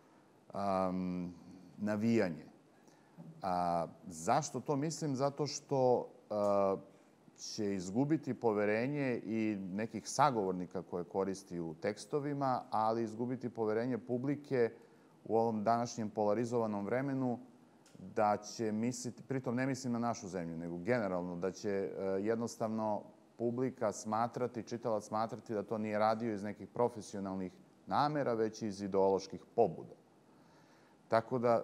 navijanje. Zašto to mislim? Zato što će izgubiti poverenje i nekih sagovornika koje koristi u tekstovima, ali izgubiti poverenje publike u ovom današnjem polarizovanom vremenu, da će misliti, pritom ne mislim na našu zemlju, nego generalno, da će jednostavno publika smatrati, čitalac smatrati da to nije radio iz nekih profesionalnih namera, već iz ideoloških pobuda. Tako da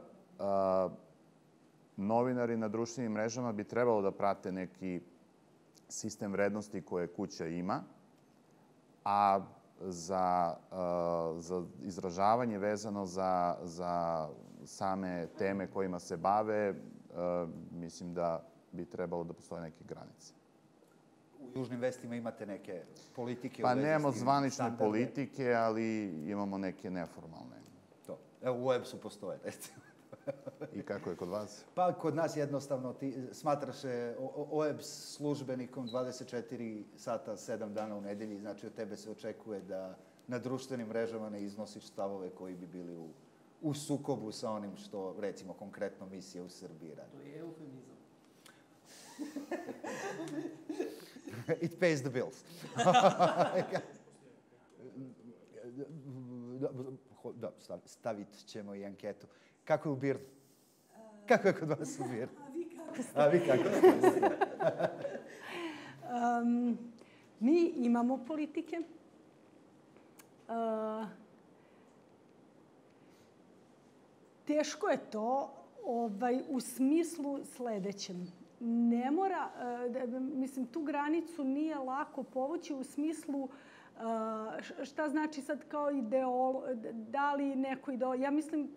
novinari na društvenim mrežama bi trebalo da prate neki sistem vrednosti koje kuća ima, a za izražavanje vezano za same teme kojima se bave, mislim da bi trebalo da postoje neke granice. U Južnim vestima imate neke politike? Pa nemamo zvanične politike, ali imamo neke neformalne. To. Evo, u OEBS-u postoje, recimo. I kako je kod vas? Pa kod nas jednostavno smatraš se OEBS službenikom 24 sata, 7 dana u nedelji. Znači od tebe se očekuje da na društvenim mrežama ne iznosiš stavove koji bi bili u sukobu sa onim što, recimo, konkretno misija u Srbiji radi. To je eufemizam. It pays the bills. Da, stavit ćemo i anketu. Kako je u Birnu? Kako je kod vas u Birnu? A vi kako ste? Mi imamo politike. Teško je to u smislu sledećem. Ne mora, mislim, tu granicu nije lako povući u smislu šta znači sad kao da li neko ja mislim,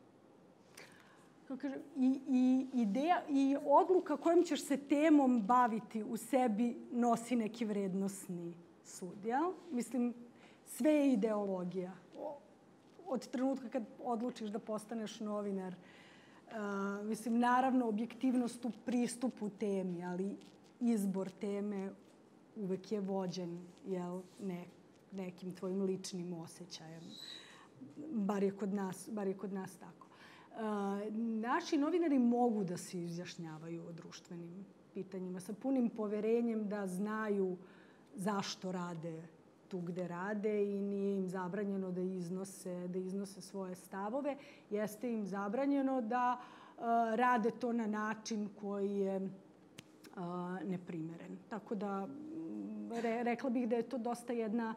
i ideja i odluka kojom ćeš se temom baviti u sebi nosi neki vrednosni sud, jel? Mislim, sve je ideologija. Od trenutka kad odlučiš da postaneš novinar, mislim, naravno, objektivnost u pristupu temi, ali izbor teme uvek je vođen, jel, nekim tvojim ličnim osjećajem. Bar je kod nas tako. Naši novinari mogu da se izjašnjavaju o društvenim pitanjima sa punim poverenjem da znaju zašto rade tu gde rade i nije im zabranjeno da iznose svoje stavove. Jeste im zabranjeno da rade to na način koji je neprimeren. Tako da rekla bih da je to dosta jedna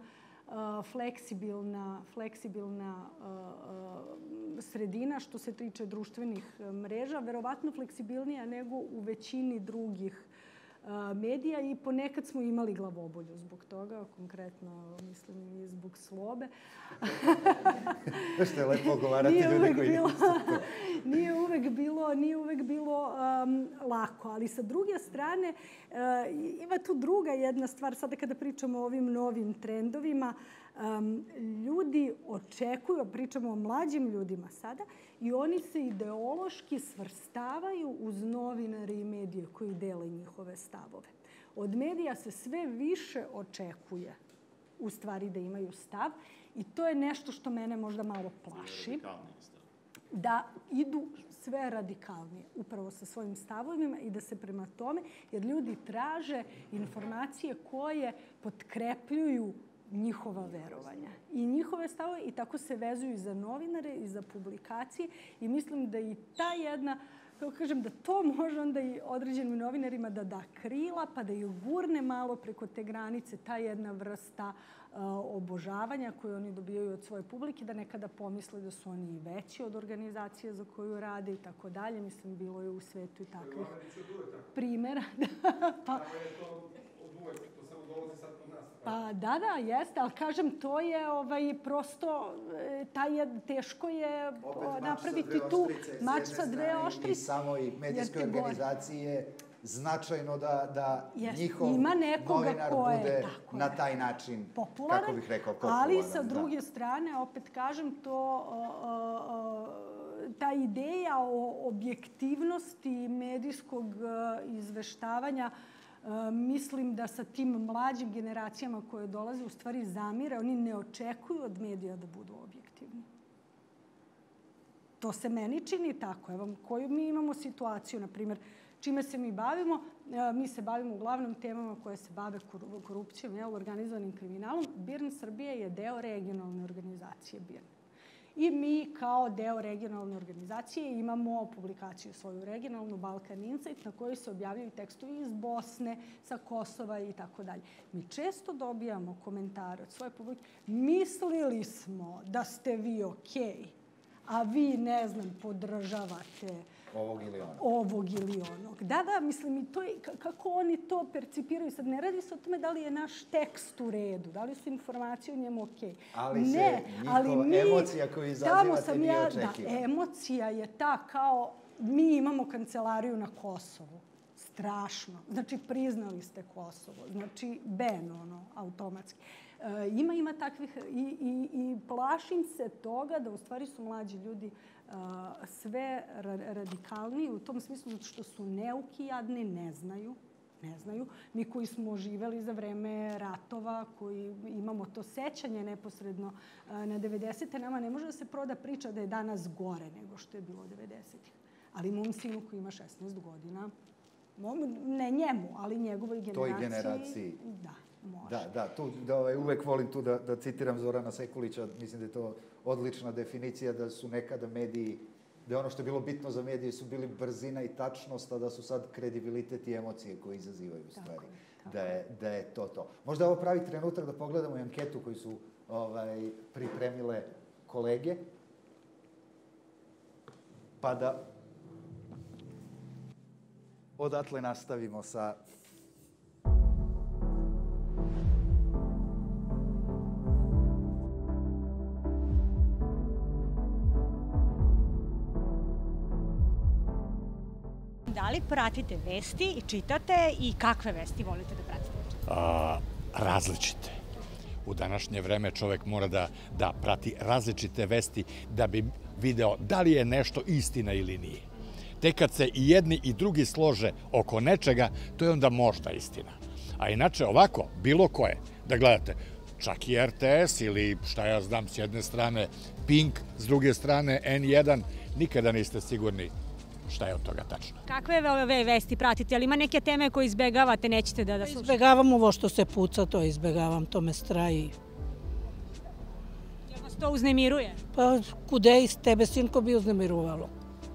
fleksibilna sredina što se tiče društvenih mreža, verovatno fleksibilnija nego u većini drugih medija i ponekad smo imali glavobolju zbog toga, konkretno mislim i zbog Slobe. Što je lepo govarati ljudi koji Nije uvek bilo lako, ali sa druge strane ima tu druga jedna stvar, sada kada pričamo o ovim novim trendovima, ljudi očekuju, pričamo o mlađim ljudima sada, i oni se ideološki svrstavaju uz novinare i medije koji dele njihove stavove. Od medija se sve više očekuje u stvari da imaju stav i to je nešto što mene možda malo plaši. Da idu sve radikalnije, upravo sa svojim stavovima i da se prema tome, jer ljudi traže informacije koje potkrepljuju njihova verovanja i njihove stavove i tako se vezuju i za novinare i za publikacije i mislim da i ta jedna kako kažem, da to može onda i određenim novinarima da da krila, pa da ju gurne malo preko te granice, ta jedna vrsta obožavanja koju oni dobijaju od svoje publike, da nekada pomisle da su oni i veći od organizacije za koju rade i tako dalje. Mislim, bilo je u svetu i takvih primjera. Pa da, jeste, ali kažem, to je prosto, teško je napraviti tu mač sa dve oštrice. I samoj medijskoj organizaciji je značajno da njihov novinar bude na taj način, kako bih rekao, popularan. Ali sa druge strane, opet kažem, ta ideja o objektivnosti medijskog izveštavanja, mislim da sa tim mlađim generacijama koje dolaze u stvari zamire. Oni ne očekuju od medija da budu objektivni. To se meni čini tako. Evo, koju mi imamo situaciju, na primjer, čime se mi bavimo? Mi se bavimo uglavnom temama koje se bave korupcijom, organizovanim kriminalom. BIRN Srbije je deo regionalne organizacije BIRN. I mi kao deo regionalne organizacije imamo publikaciju svoju regionalnu, Balkan Insight, na kojoj se objavljaju tekstovi iz Bosne, sa Kosova i tako dalje. Mi često dobijamo komentare od svoje publike. Mislili smo da ste vi okej, a vi, ne znam, podržavate ovog ili onog. Da, mislim, i to je, kako oni to percipiraju. Sad ne radi se o tome da li je naš tekst u redu, da li su informacije u njemu okej. Ali se njihova emocija koju izazivate nije očekiva. Da, emocija je ta kao mi imamo kancelariju na Kosovu. Strašno. Znači, priznali ste Kosovo. Znači, automatski. Ima takvih i plašim se toga da u stvari su mlađi ljudi sve radikalniji u tom smislu zato što su neuki, jadni, ne znaju. Mi koji smo živeli za vreme ratova, koji imamo to sećanje neposredno na 90. nama ne može da se proda priča da je danas gore nego što je bilo 90-ih. Ali mom sinu koji ima 16 godina, ne njemu, ali njegovoj generaciji. Toj generaciji. Da. Može. Da, uvek volim tu da citiram Zorana Sekulića. Mislim da je to odlična definicija da su nekada mediji, da je ono što je bilo bitno za medije su bili brzina i tačnost, a da su sad kredibilitet i emocije koje izazivaju u stvari. Da je to. Možda je ovo pravi trenutak da pogledamo i anketu koju su pripremile kolege, pa da odatle nastavimo sa... Da li pratite vesti i čitate i kakve vesti volite da pratite? Različite. U današnje vreme čovek mora da prati različite vesti da bi video da li je nešto istina ili nije. Tek kad se i jedni i drugi slože oko nečega, to je onda možda istina. A inače ovako, bilo koje, da gledate, čak i RTS ili šta ja znam s jedne strane Pink, s druge strane N1, nikada niste sigurni šta je od toga tačno. Kakve ove vesti pratite? Ali ima neke teme koje izbegavate, nećete da slušate? Izbegavam ovo što se puca, to izbegavam, to me straji. Jel vas to uznemiruje? Pa kude iz tebe, sinko, bi uznemirovalo.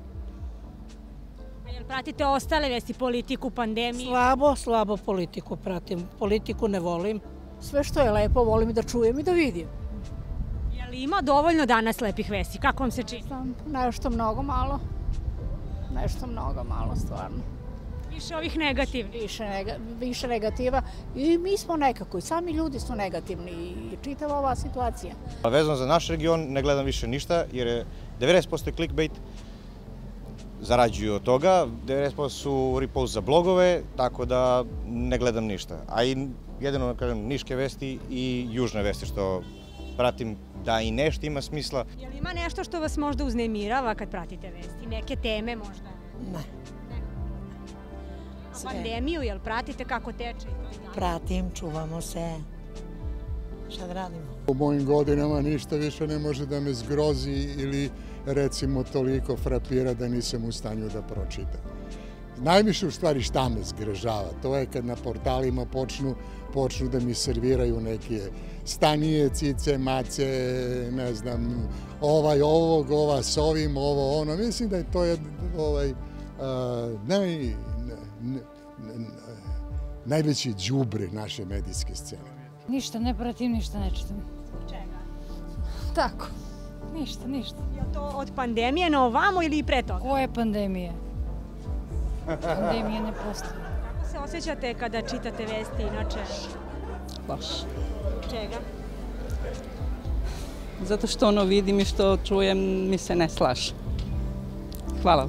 A jel pratite ostale vesti, politiku, pandemiju? Slabo politiku pratim. Politiku ne volim. Sve što je lepo volim i da čujem i da vidim. Jel ima dovoljno danas lepih vesti? Kako vam se čini? Nešto mnogo malo. Nešto mnogo malo, stvarno. Više ovih negativnih? Više negativa. I mi smo nekako, i sami ljudi su negativni i čitava ova situacija. Vezano za naš region ne gledam više ništa, jer je 90% clickbait, zarađuju od toga, 90% su repost za blogove, tako da ne gledam ništa. A i jedino, kažem, niške vesti i južne vesti što pratim, da i nešto ima smisla. Je li ima nešto što vas možda uznemirava kad pratite vesti? Neke teme možda? Ne. A pandemiju, jel pratite kako teče? Pratim, čuvamo se. Šta da radimo? U mojim godinama ništa više ne može da me zgrozi ili recimo toliko frapira da nisam u stanju da pročitam. Najviše u stvari šta me zgražava, to je kad na portalima počnu da mi serviraju neke stanije, cice, mace, ne znam, ova s ovim, ovo ono. Mislim da je to najveći đubre naše medijske scene. Ništa ne pratim, ništa ne čitam. Čega? Tako, ništa. Je li to od pandemije na ovamo ili i pre toga? Koje pandemije? Pandemije ne postoji. Kako se osjećate kada čitate vesti inače? Loš. Čega? Zato što ono vidim i što čujem mi se ne slaže. Hvala.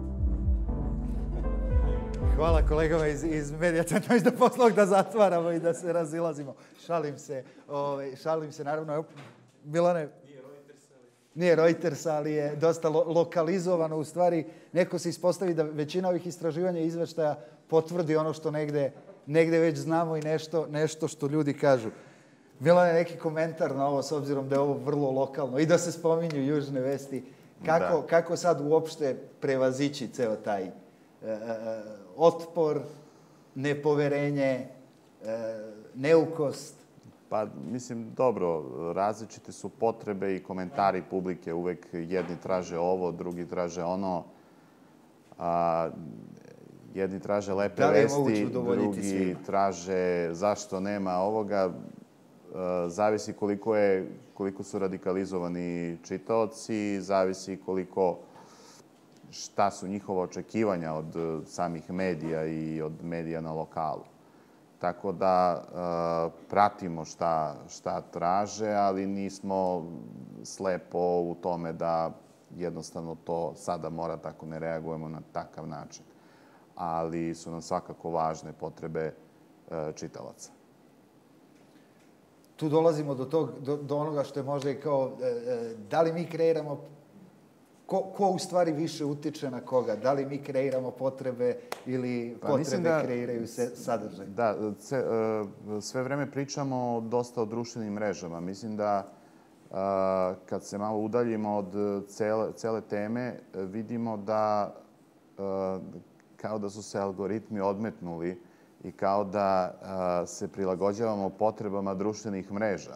Hvala kolegama iz Medija centra da poslog da zatvaramo i da se razilazimo. Šalim se naravno. Milane? Nije Reuters, ali je dosta lokalizovano. U stvari, neko se ispostavi da većina ovih istraživanja i izveštaja potvrdi ono što negde već znamo i nešto što ljudi kažu. Milane, neki komentar na ovo, s obzirom da je ovo vrlo lokalno i da se spominju južne vesti. Kako sad uopšte prevazići ceo taj otpor, nepoverenje, neukost? Pa, mislim, dobro, različite su potrebe i komentari publike. Uvek jedni traže ovo, drugi traže ono. Jedni traže lepe vesti, drugi traže zašto nema ovoga. Zavisi koliko su radikalizovani čitaoci, zavisi šta su njihova očekivanja od samih medija i od medija na lokalu. Tako da pratimo šta traže, ali nismo slepo u tome da jednostavno to sada mora tako, ne reagujemo na takav način. Ali su nam svakako važne potrebe čitalaca. Tu dolazimo do onoga što je možda i kao, da li mi kreiramo, ko u stvari više utiče na koga? Da li mi kreiramo potrebe ili potrebe kreiraju sadržaj? Da, sve vreme pričamo dosta o društvenim mrežama. Mislim da kad se malo udaljimo od cele teme, vidimo da kao da su se algoritmi odmetnuli i kao da se prilagođavamo potrebama društvenih mreža.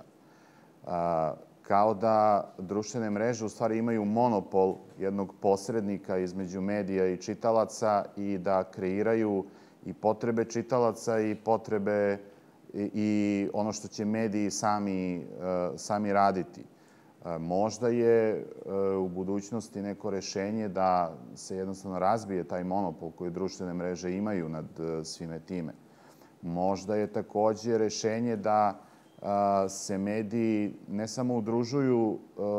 Kao da društvene mreže u stvari imaju monopol jednog posrednika između medija i čitalaca i da kreiraju i potrebe čitalaca i potrebe i ono što će mediji sami raditi. Možda je u budućnosti neko rešenje da se jednostavno razbije taj monopol koji društvene mreže imaju nad svime time. Možda je takođe rešenje da se mediji ne samo udružuju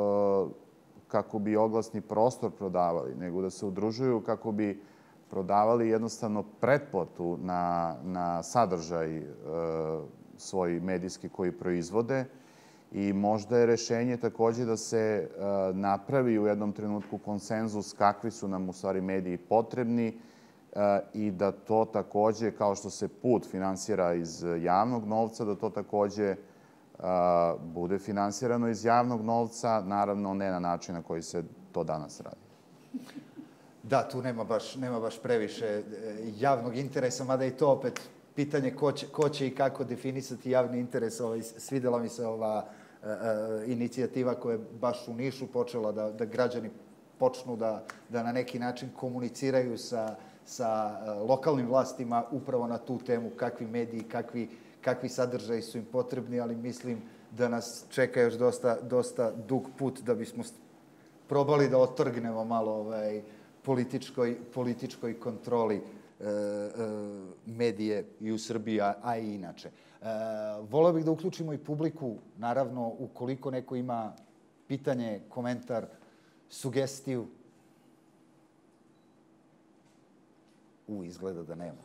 kako bi oglasni prostor prodavali, nego da se udružuju kako bi prodavali jednostavno pretplatu na sadržaj svoj medijski koji proizvode. I možda je rešenje takođe da se napravi u jednom trenutku konsenzus kakvi su nam u stvari mediji potrebni i da to takođe, kao što se put finansira iz javnog novca, da to takođe bude finansirano iz javnog novca, naravno ne na način na koji se to danas radi. Da, tu nema baš previše javnog interesa, mada i to opet pitanje ko će i kako definisati javni interes. Svidela mi se ova inicijativa koja je baš u Nišu počela da građani počnu da na neki način komuniciraju sa lokalnim vlastima upravo na tu temu kakvi mediji, kakvi sadržaji su im potrebni, ali mislim da nas čeka još dosta dug put da bismo probali da otrgnemo malo političkoj kontroli medije i u Srbiji, a i inače. Voleo bih da uključimo i publiku, naravno, ukoliko neko ima pitanje, komentar, sugestiju. Izgleda da nema.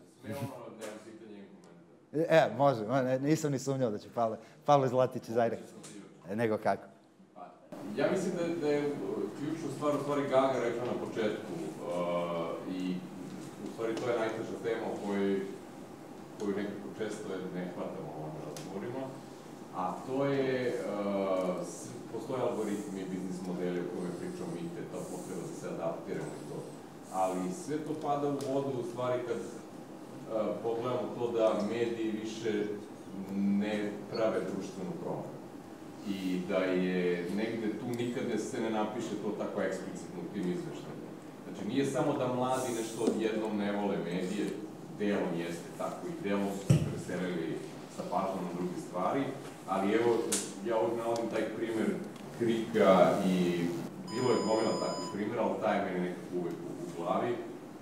Može, nisam ni sumnjao da će Pavle Zlatić iz Ajreka. Nego kako? Ja mislim da je ključna stvar u stvari Gaga rekla na početku i u stvari to je najteža tema o koju nekako često ne hvatamo u ovim razgovorima, a to je, postoje algoritmi, biznis modeli o kojima pričamo i ta potreba da se adaptiramo i to. Ali sve to pada u vodu u stvari kad pogledamo to da mediji više ne prave društvenu promenu. I da je negde tu nikad se ne napiše to tako eksplicitno u tim izveštajima. Znači, nije samo da mladi nešto odjednom ne vole medije, delom jeste tako i delom su se preselili sa pažnjom na druge stvari, ali evo, ja ovdje navodim taj primer Krika i bilo je gomila takvih primjera, ali taj je meni nekako uvek u glavi,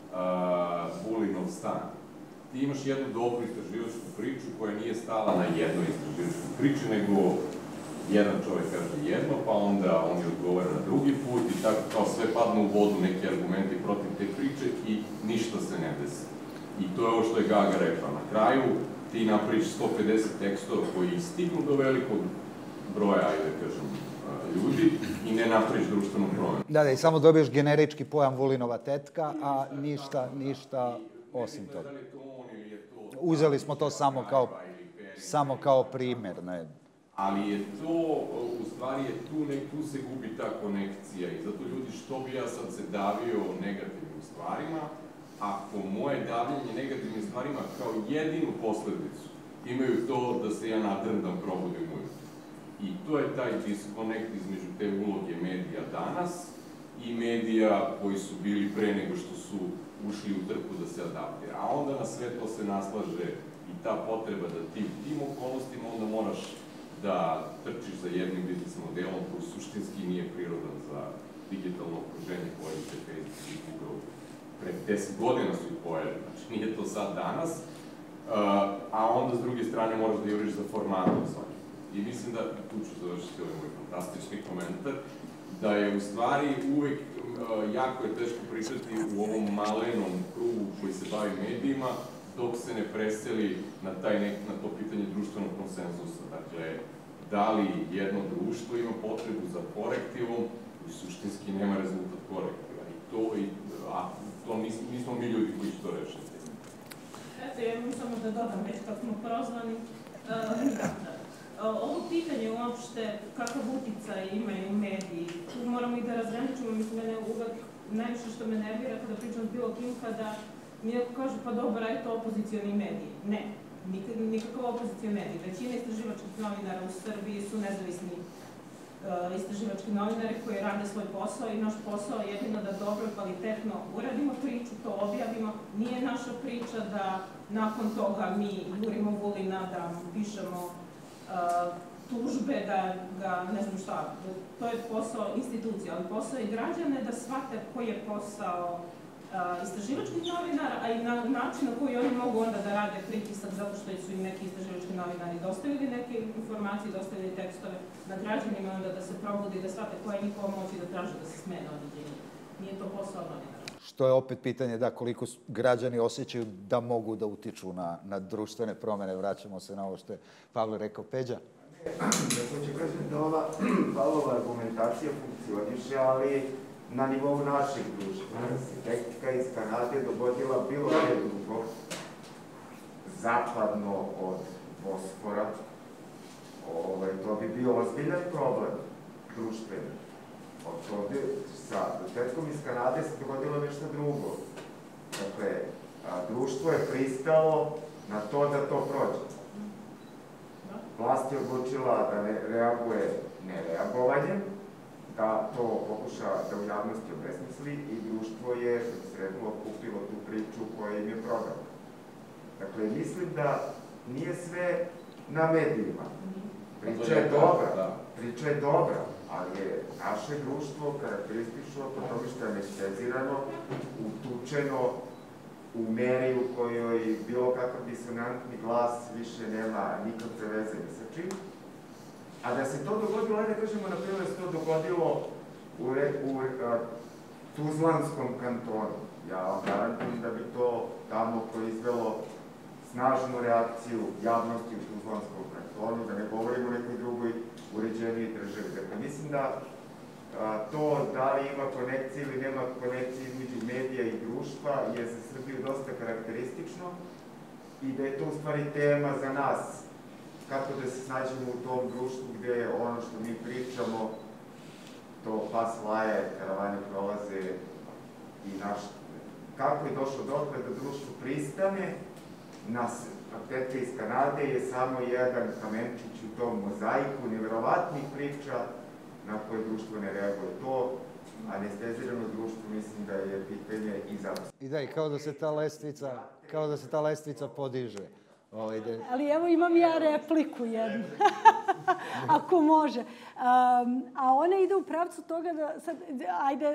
Vulinov stan. Ti imaš jednu dobru istraživačku priču koja nije stala na jednoj istraživačkoj priči, nego jedan čovjek kaže jedno, pa onda oni odgovara na drugi put i tako kao sve padne u vodu neki argumenti protiv te priče i ništa se ne desi. I to je ovo što je Gaga rekla. Na kraju ti napraviš 150 tekstova koji stignu do velikog broja, ajde kažem, ljudi i ne napraviš društvenu promenu. Da, i samo dobiješ generički pojam Vulinova tetka, a ništa osim toga. Uzeli smo to samo kao primjer, ne? Ali je to, u stvari je tu se gubi ta konekcija i zato ljudi što bi ja sad se davio negativnim stvarima, ako moje davljenje negativnim stvarima kao jedinu posledicu imaju to da se ja nadrndam probudim ujutru. I to je taj diskonekt između te uloge medija danas i medija koji su bili pre nego što su ušli u trku da se adaptira. A onda na sve to se naslaže i ta potreba da ti u tim okolnostima onda moraš da trčiš za jednim biznis modelom koji suštinski nije prirodan za digitalno okruženje koje se Facebook i Google pre 10 godina su ih pojeli. Znači, nije to sad danas, a onda s druge strane moraš da juriš za formatom svaki. I mislim da, tu ću završiti ovaj moj fantastični komentar, da je u stvari uvek jako je teško pričati u ovom malenom krugu koji se bavi medijima, dok se ne preseli na to pitanje društvenog konsenzusa. Dakle, da li jedno društvo ima potrebu za korektivom i suštinski nema rezultat korektiva. A to nismo mi ljudi koji će to rešiti. Eto, ja imam samo da dodam, već kako smo prozvani. Ovo pitanje uopšte, kakav uticaj imaju mediji, tu moramo i da razgraničimo, mislim, mene uvek najviše što me nervira kada pričam s bilo kim, kada mi neko kaže, pa dobro, je to opozicioni mediji. Ne, nikakav opozicioni mediji. Većina istraživačkih novinara u Srbiji su nezavisni istraživački novinari koji rade svoj posao i naš posao je jedino da dobro i kvalitetno uradimo priču, to objavimo. Nije naša priča da nakon toga mi jurimo Vulina, da pišemo tužbe, da ga, ne znam šta, to je posao institucija, ali posao i građane da shvate koji je posao istraživačkih novinara, a i način na koji oni mogu onda da rade pritisak zato što su im neki istraživački novinari dostavili neke informacije, dostavili tekstove na građanima, onda da se probudi, da shvate koja je njihova moć i da traže da se smene određenje. Nije to posao novinara. Što je opet pitanje da koliko građani osjećaju da mogu da utiču na društvene promene. Vraćamo se na ovo što je Pavle rekao. Peđa? Tako ću kažem da ova Pavlova argumentacija funkcioniše, ali na nivou našeg društva. Tetka iz Kanade dogodila bilo je drugo, zapadno od Bosfora. To bi bio ozbiljan problem društveni. Ovdje sa tetkom iz Kanade se dogodilo nešto drugo. Dakle, društvo je pristalo na to da to prođe. Vlast je odlučila da ne reaguje nereagovanjem, da to pokuša da u javnosti obesmisli i društvo je sredilo, kupilo tu priču koja im je prodala. Dakle, mislim da nije sve na medijima. Priča je dobra, ali je naše društvo karakteristično po tome što je anestezirano, utučeno u meri u kojoj bilo kakav disonantni glas više nema nikakve veze ni sa čim. A da se to dogodilo, ajde kažemo, na primjer, se to dogodilo u Tuzlanskom kantonu. Ja vam garantujem da bi to tamo proizvelo snažnu reakciju javnosti u Tuzlanskom kantonu, da ne govorimo o nekoj drugoj uređeniji državi. Dakle, mislim da to da li ima konekcije ili nema konekcije između medija i društva je za Srbiju dosta karakteristično i da je to u stvari tema za nas, kako da se snađemo u tom društvu gde ono što mi pričamo, to pas laje, karavane prolaze i kako je došlo dotle da društvo pristane na tetka iz Kanade je samo jedan kamenčić u tom mozaiku neverovatnih priča na koje društvo ne reaguje. To anestezirano društvo, mislim da je pitanje i za... I da, i kao da se ta lestvica podiže. Ali evo imam ja repliku jednu, ako može. A ona ide u pravcu toga da, sad, ajde,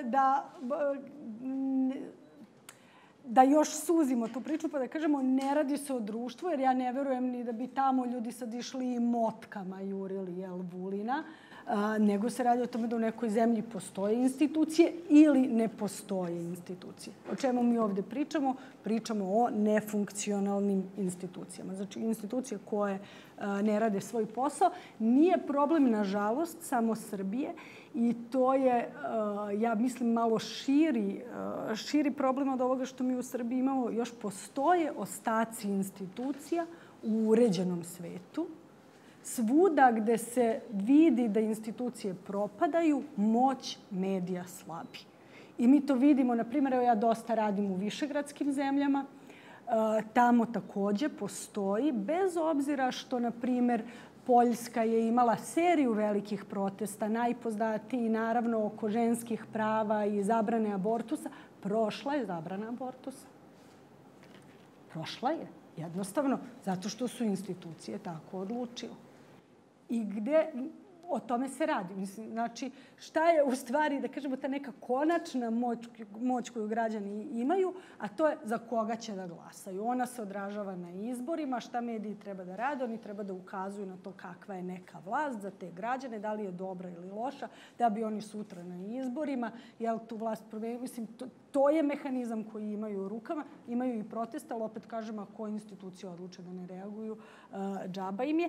da još suzimo tu priču pa da kažemo ne radi se o društvu, jer ja ne verujem ni da bi tamo ljudi sad išli motkama jurili Vulina, nego se radi o tome da u nekoj zemlji postoje institucije ili ne postoje institucije. O čemu mi ovde pričamo? Pričamo o nefunkcionalnim institucijama. Znači, institucije koje ne rade svoj posao. Nije problem, nažalost, samo Srbije i to je, ja mislim, malo širi problem od ovoga što mi u Srbiji imamo. Još postoje ostaci institucija u uređenom svetu. Svuda gde se vidi da institucije propadaju, moć medija slabi. I mi to vidimo, na primjer, ja dosta radim u višegradskim zemljama. Tamo takođe postoji, bez obzira što, na primjer, Poljska je imala seriju velikih protesta, najpoznatiji naravno oko ženskih prava i zabrane abortusa. Prošla je zabrana abortusa. Prošla je. Jednostavno, zato što su institucije tako odlučile. I gde o tome se radi. Mislim, znači, šta je u stvari, da kažemo, ta neka konačna moć koju građani imaju, a to je za koga će da glasaju. Ona se odražava na izborima, šta mediji treba da rade, oni treba da ukazuju na to kakva je neka vlast za te građane, da li je dobra ili loša, da bi oni sutra na izborima, jel tu vlast promenila. Mislim, to je mehanizam koji imaju u rukama. Imaju i protesta, ali opet kažem, ako institucije odluče da ne reaguju, džaba im je.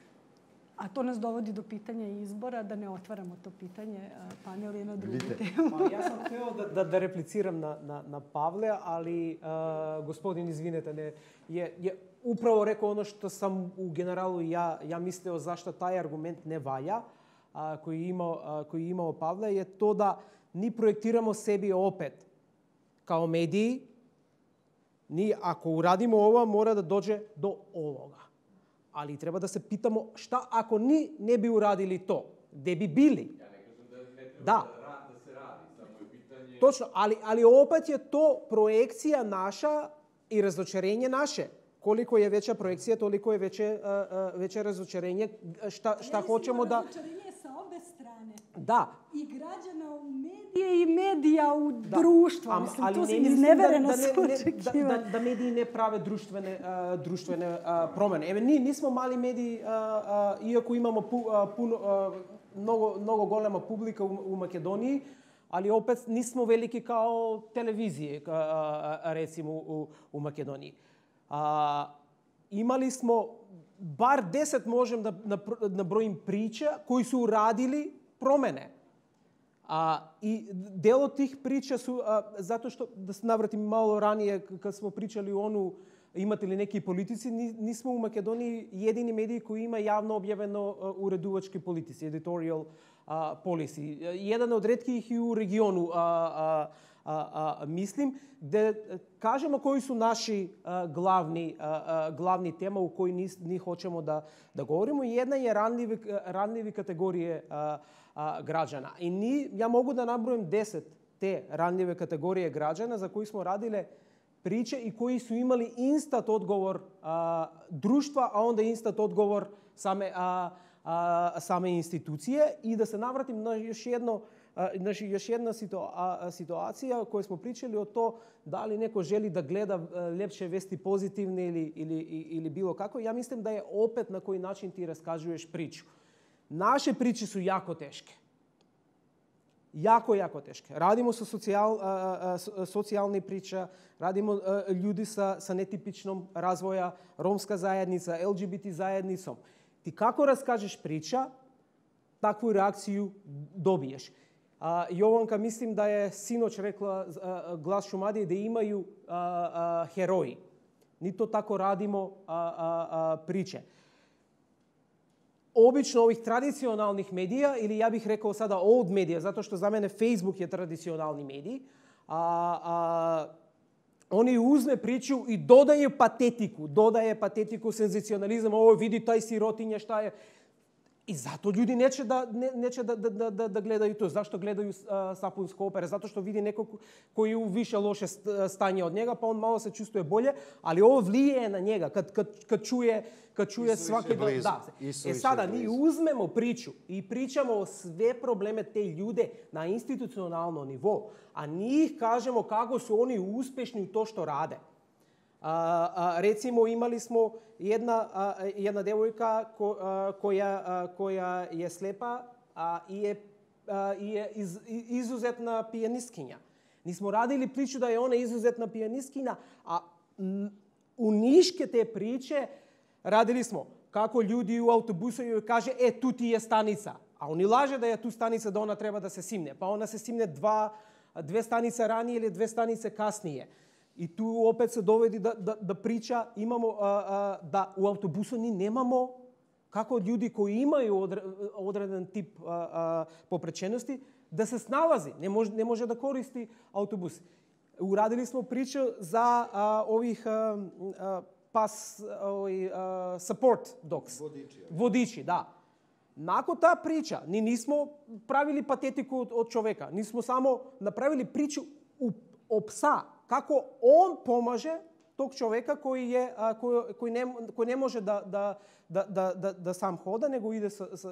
A to nas dovodi do pitanja izbora, da ne otvaramo to pitanje, panel je na drugu temu. Ja sam htio da repliciram na Pavle, ali gospodin, izvinete, je upravo rekao ono što sam u generalu ja mislio zašto taj argument ne valja, koji je imao Pavle, je to da ni projektiramo sebi opet kao mediji, ni ako uradimo ovo, mora da dođe do ovoga. Ali treba da se pitamo šta ako ne bi uradili to, gde bi bili. Ja ne kažem da ne treba da se radi, samo je pitanje... Točno, ali opet je to projekcija naša i razočarenje naše. Koliko je veća projekcija, toliko je veće razočarenje. Šta hoćemo da... Razočarenje je sa obe strane. Da. I građana u medije i medija u društvo. Mislim, tu se iznevereno su očekivali. Da mediji ne prave društvene promene. Evo, nismo mali mediji, iako imamo mnogo golema publika u Makedoniji, ali opet nismo veliki kao televizije, recimo u Makedoniji. Imali smo bar 10, možem da nabrojim priča koji su uradili promene. I deo tih priča su, zato što, da se navratim malo ranije, kad smo pričali o imate li neki politici, nismo u Makedoniji jedini mediji koji ima javno objavljeno ureduvački politici, editorial policy. Jedan od retkih i u regionu, mislim, gde kažemo koji su naši glavni tema u koji ni hoćemo da govorimo. Jedna je ranljive kategorije građana. I ja mogu da nabrojim 10 te ranljive kategorije građana za koji smo radile priče i koji su imali instant odgovor društva, a onda instant odgovor same institucije. I da se navratim na još jedna situacija o kojoj smo pričali o to da li neko želi da gleda lepše vesti pozitivne ili bilo kako. Ja mislim da je opet na koji način ti raskažuješ priču. Naše priče su jako teške. Jako teške. Radimo sa socijalne priča, radimo ljudi sa netipičnom razvoja, romska zajednica, LGBT zajednicom. Ti kako raskažeš priča, takvu reakciju dobiješ. Jovanka, mislim da je sinoć rekla Glas Šumadije da imaju heroji. Ni to tako radimo priče. Obično ovih tradicionalnih medija, ili ja bih rekao sada old medija, zato što za mene Facebook je tradicionalni medij, oni uzme priču i dodaje patetiku, senzacionalizam, ovo vidi taj sirotinja šta je. I zato ljudi neće da gledaju to. Zašto gledaju sapunska opera? Zato što vidi nekog koji je u više loše stanje od njega, pa on malo se čувствuje bolje, ali ovo влијае на njega. Kad čuje svaki dan. Da. Sada mi uzmemo priču i pričamo o sve probleme te ljude na institucionalno nivo, a njih kažemo kako su oni uspješni u to što rade. Recimo, imali smo jedna devojka koja je slepa i je izuzetna pijanistkinja. Nismo radili priču da je ona izuzetna pijanistkinja, a u niške te priče radili smo kako ljudi u autobusu joj kaže tu ti je stanica. A oni laže da je tu stanica, da ona treba da se simne. Pa ona se simne dve stanice ranije ili dve stanice kasnije. I tu opet se dovedi da priča, imamo da u autobusu ni nemamo kako ljudi koji imaju određen tip poprečenosti da se snalazi, ne može da koristi autobus. Uradili smo priču za ovih support dogs. Vodiči, da. Nakon ta priča, ni nismo pravili patetiku od čoveka, nismo samo napravili priču o psa, kako on pomaže tog čoveka koji ne može da sam hoda, nego ide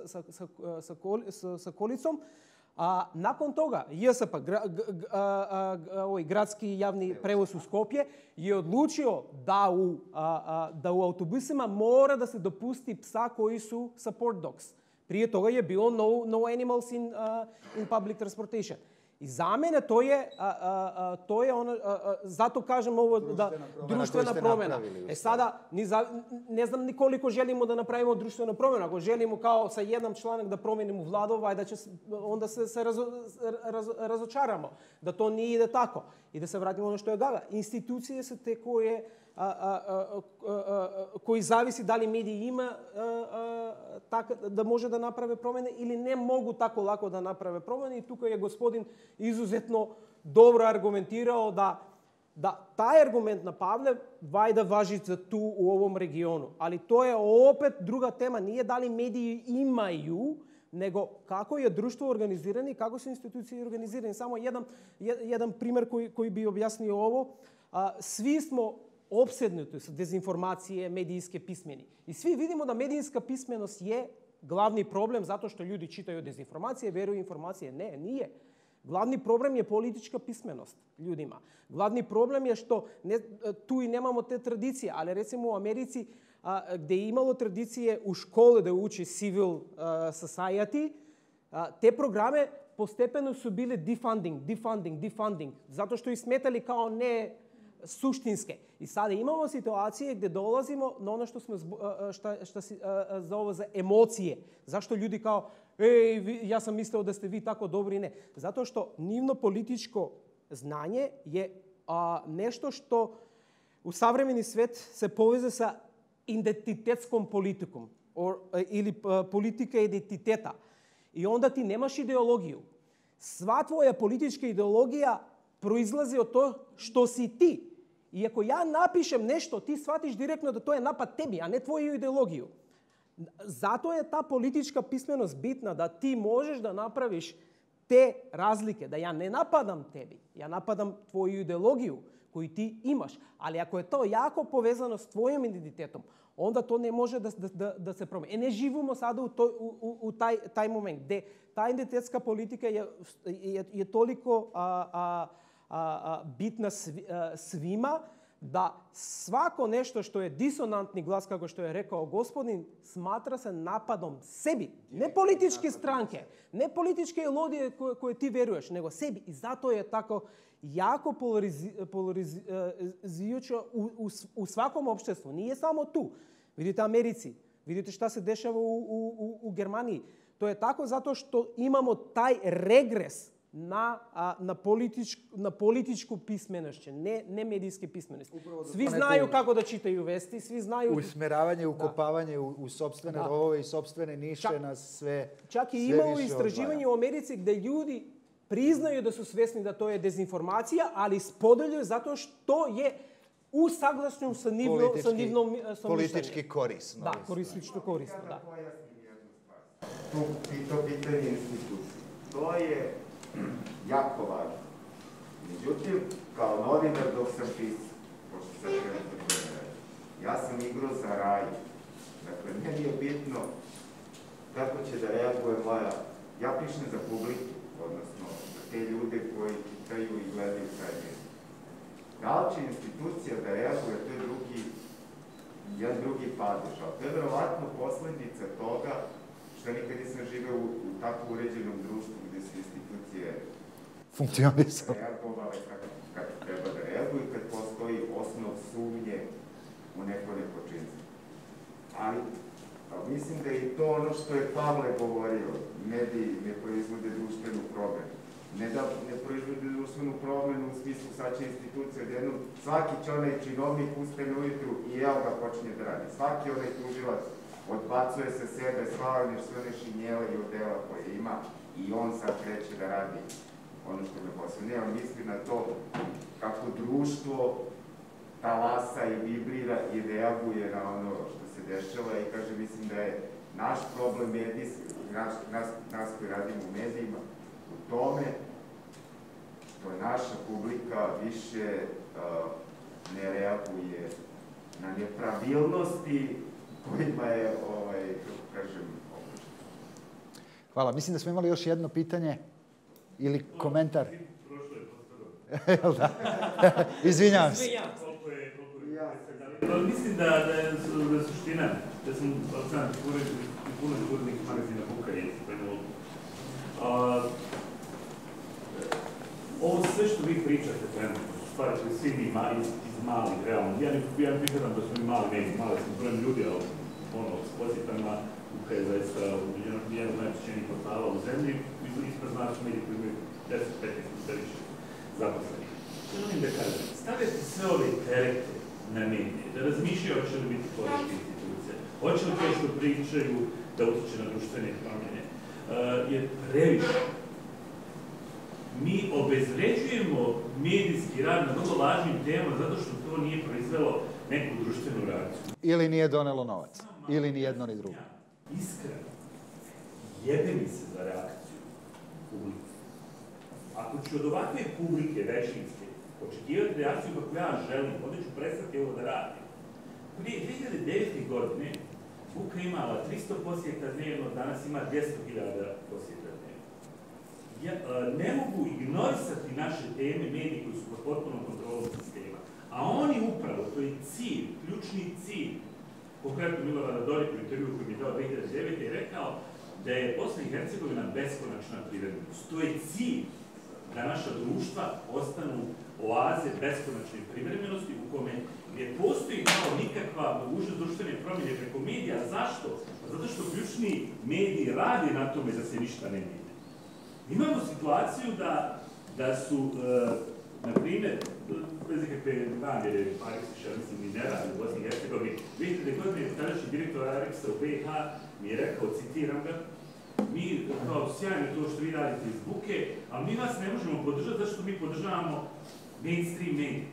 sa kolicom. A nakon toga JSP, gradski javni prevoz u Skopje, je odlučio da u autobusima mora da se dopusti psa koji su support dogs. Prije toga je bilo no animals in public transportation. I za mene to je ono, zato kažem ovo da društvena promjena. Sada, ne znam ni koliko želimo da napravimo društvenu promjenu. Ako želimo kao sa jedan članak da promijenimo vladu, onda se razočaramo. Da to nije ide tako. I da se vratimo ono što je Gaga. Institucije su te koji zavisi da li mediji ima da može da naprave promjene ili ne mogu tako lako da naprave promjene. I tukaj je gospodin izuzetno dobro argumentirao da taj argument na Pavle vajda važi za tu u ovom regionu. Ali to je opet druga tema. Nije da li mediji imaju, nego kako je društvo organizirano i kako su institucije organizirane. Samo jedan primjer koji bi objasnio ovo. Svi smo opsednuti sa dezinformacije, medijske pismeni. I svi vidimo da medijska pismenost je glavni problem zato što ljudi čitaju dezinformacije, veruju informacije. Ne, nije. Glavni problem je politička pismenost ljudima. Glavni problem je što tu i nemamo te tradicije, ali recimo u Americi gdje je imalo tradicije u škole da uči civil society, te programe postepeno su bile defunding, zato što ih smetali kao ne suštinske. I sada imamo situacije gdje dolazimo na ono što se zove za emocije. Zašto ljudi kao, ja sam mislio da ste vi tako dobri, ne. Zato što nivno političko znanje je nešto što u savremeni svet se poveze sa identitetskom politikom ili politika identiteta. I onda ti nemaš ideologiju. Sva tvoja politička ideologija proizlazi od to što si ti. I ako ja napišem nešto, ti shvatiš direktno da to je napad tebi, a ne tvoju ideologiju. Zato je ta politička pismenost bitna, da ti možeš da napraviš te razlike, da ja ne napadam tebi, ja napadam tvoju ideologiju koju ti imaš. Ali ako je to jako povezano s tvojim identitetom, onda to ne može da se promeni. Ne živimo sada u taj moment gdje ta identitetska politika je toliko bitna svima da svako nešto što je disonantni glas, kako što je rekao gospodin, smatra se napadom sebi. Ne političke stranke, ne političke elodije koje ti veruješ, nego sebi. I zato je tako jako polarizijuće u svakom opštestvu. Nije samo tu. Vidite Americi, vidite šta se dešava u Germaniji. To je tako zato što imamo taj regres na političku pismenost, ne medijske pismenosti. Svi znaju kako da čitaju vesti, svi znaju... Usmeravanje, ukopavanje u sopstvene rovove i sopstvene niše nas sve čak i imalo istraživanje u Americi gdje ljudi priznaju da su svjesni da to je dezinformacija, ali spodaljuju zato što je u saglasnju sa nivnom... Politički korisno. Da, politički korisno, da. to pitanje institucije. To je jako važno. Međutim, kao novinar dok sam pisao, pošto sad trenutno to ne radi, ja sam igrao za raj. Dakle, meni je bitno kako će da reaguje moja... Ja pišem za publiku, odnosno za te ljude koji čitaju i gledaju taj medij. Da li će institucija da reaguje, to je jedan drugi padež, ali to je verovatno posledica toga što nikad nisam živeo u tako uređenom društvu gde su institucije funkcionisali. Reagovale kako treba da reaguju kad postoji osnov sumnje u neko nepočinstvo. Ali mislim da je i to ono što je Pavle govorio, mediji ne proizvode društvenu promenu. Ne da ne proizvode društvenu promenu u smislu sad će institucija odjednom, svaki će onaj činovnik ustane ujutru i evo ga počinje da radi. Svaki onaj tužilac odbacuje sa sebe sve one šinjele i odela koje ima i on sad kreće da radi ono što me posle. Ne, on misli na to kako društvo talasa i vibrira i reaguje na ono što se dešava i kaže, mislim da je naš problem medijski, nas koji radimo u medijima, u tome što naša publika više ne reaguje na nepravilnosti kojima je, kako kažem, opušten. Hvala. Mislim da smo imali još jedno pitanje ili komentar. Jel da? Izvinjavam se. Mislim da je suština, da sam Aleksandar puno urednik magazina Buka je spomenuo. Ovo sve što vi pričate trenutno, su stvari koje svi mi iz malih, realno. Ja ne prihvatam da smo mi mali mediji, mali smo brojem ljudi, ali s posjetama Buka je zaista jedan od najčešćenijih portala u zemlji, ispred znači mediji koji imaju 10-15 više zaposlenih. Što želim da kažem, stavljate sve ove terete na medije, da razmišljaju hoće li biti podrške institucije, hoće li to što pričaju da utiče na društvene promjene, je previše. Mi obezvređujemo medijski rad na vrlo važnim temama zato što to nije proizvelo neku društvenu reakciju. Ili nije donelo novac, ili ni jedno ni drugo. Iskreno, jebe mi se za reakciju publike. Ako ću od ovakve publike većinske očekivati reakciju kako ja želim, onda ću prestati ovo da radim. Prije 2009. godine Buka imala 300 posjeta dnevno, danas ima 200.000 posjeta dnevno. Ne mogu ignorisati naše teme, mediji koji su pod potpunom kontrolom sistema. A oni upravo, to je cilj, ključni cilj, konkretno Milorada Dodika u intervju koji mi je dao 2009. je rekao da je Bosna i Hercegovina beskonačna privremenost. To je cilj da naša društva ostanu oaze beskonačne privremenosti u kome ne postoji kao nikakva mogućnost društvene promjene preko medija. Zašto? Zato što ključni mediji radi na tome da se ništa ne mijenja. Imamo situaciju da su, na primjer, bez nekakve namjere, Aleksića, mislim, i ne radi u Bosni i Hercegovini, 2000. godine tadašnji direktor Aleksa u BiH mi je rekao, citiram ga, mi, kao sjajno to što vi radite iz Buke, ali mi vas ne možemo podržati zato što mi podržavamo mainstream medije.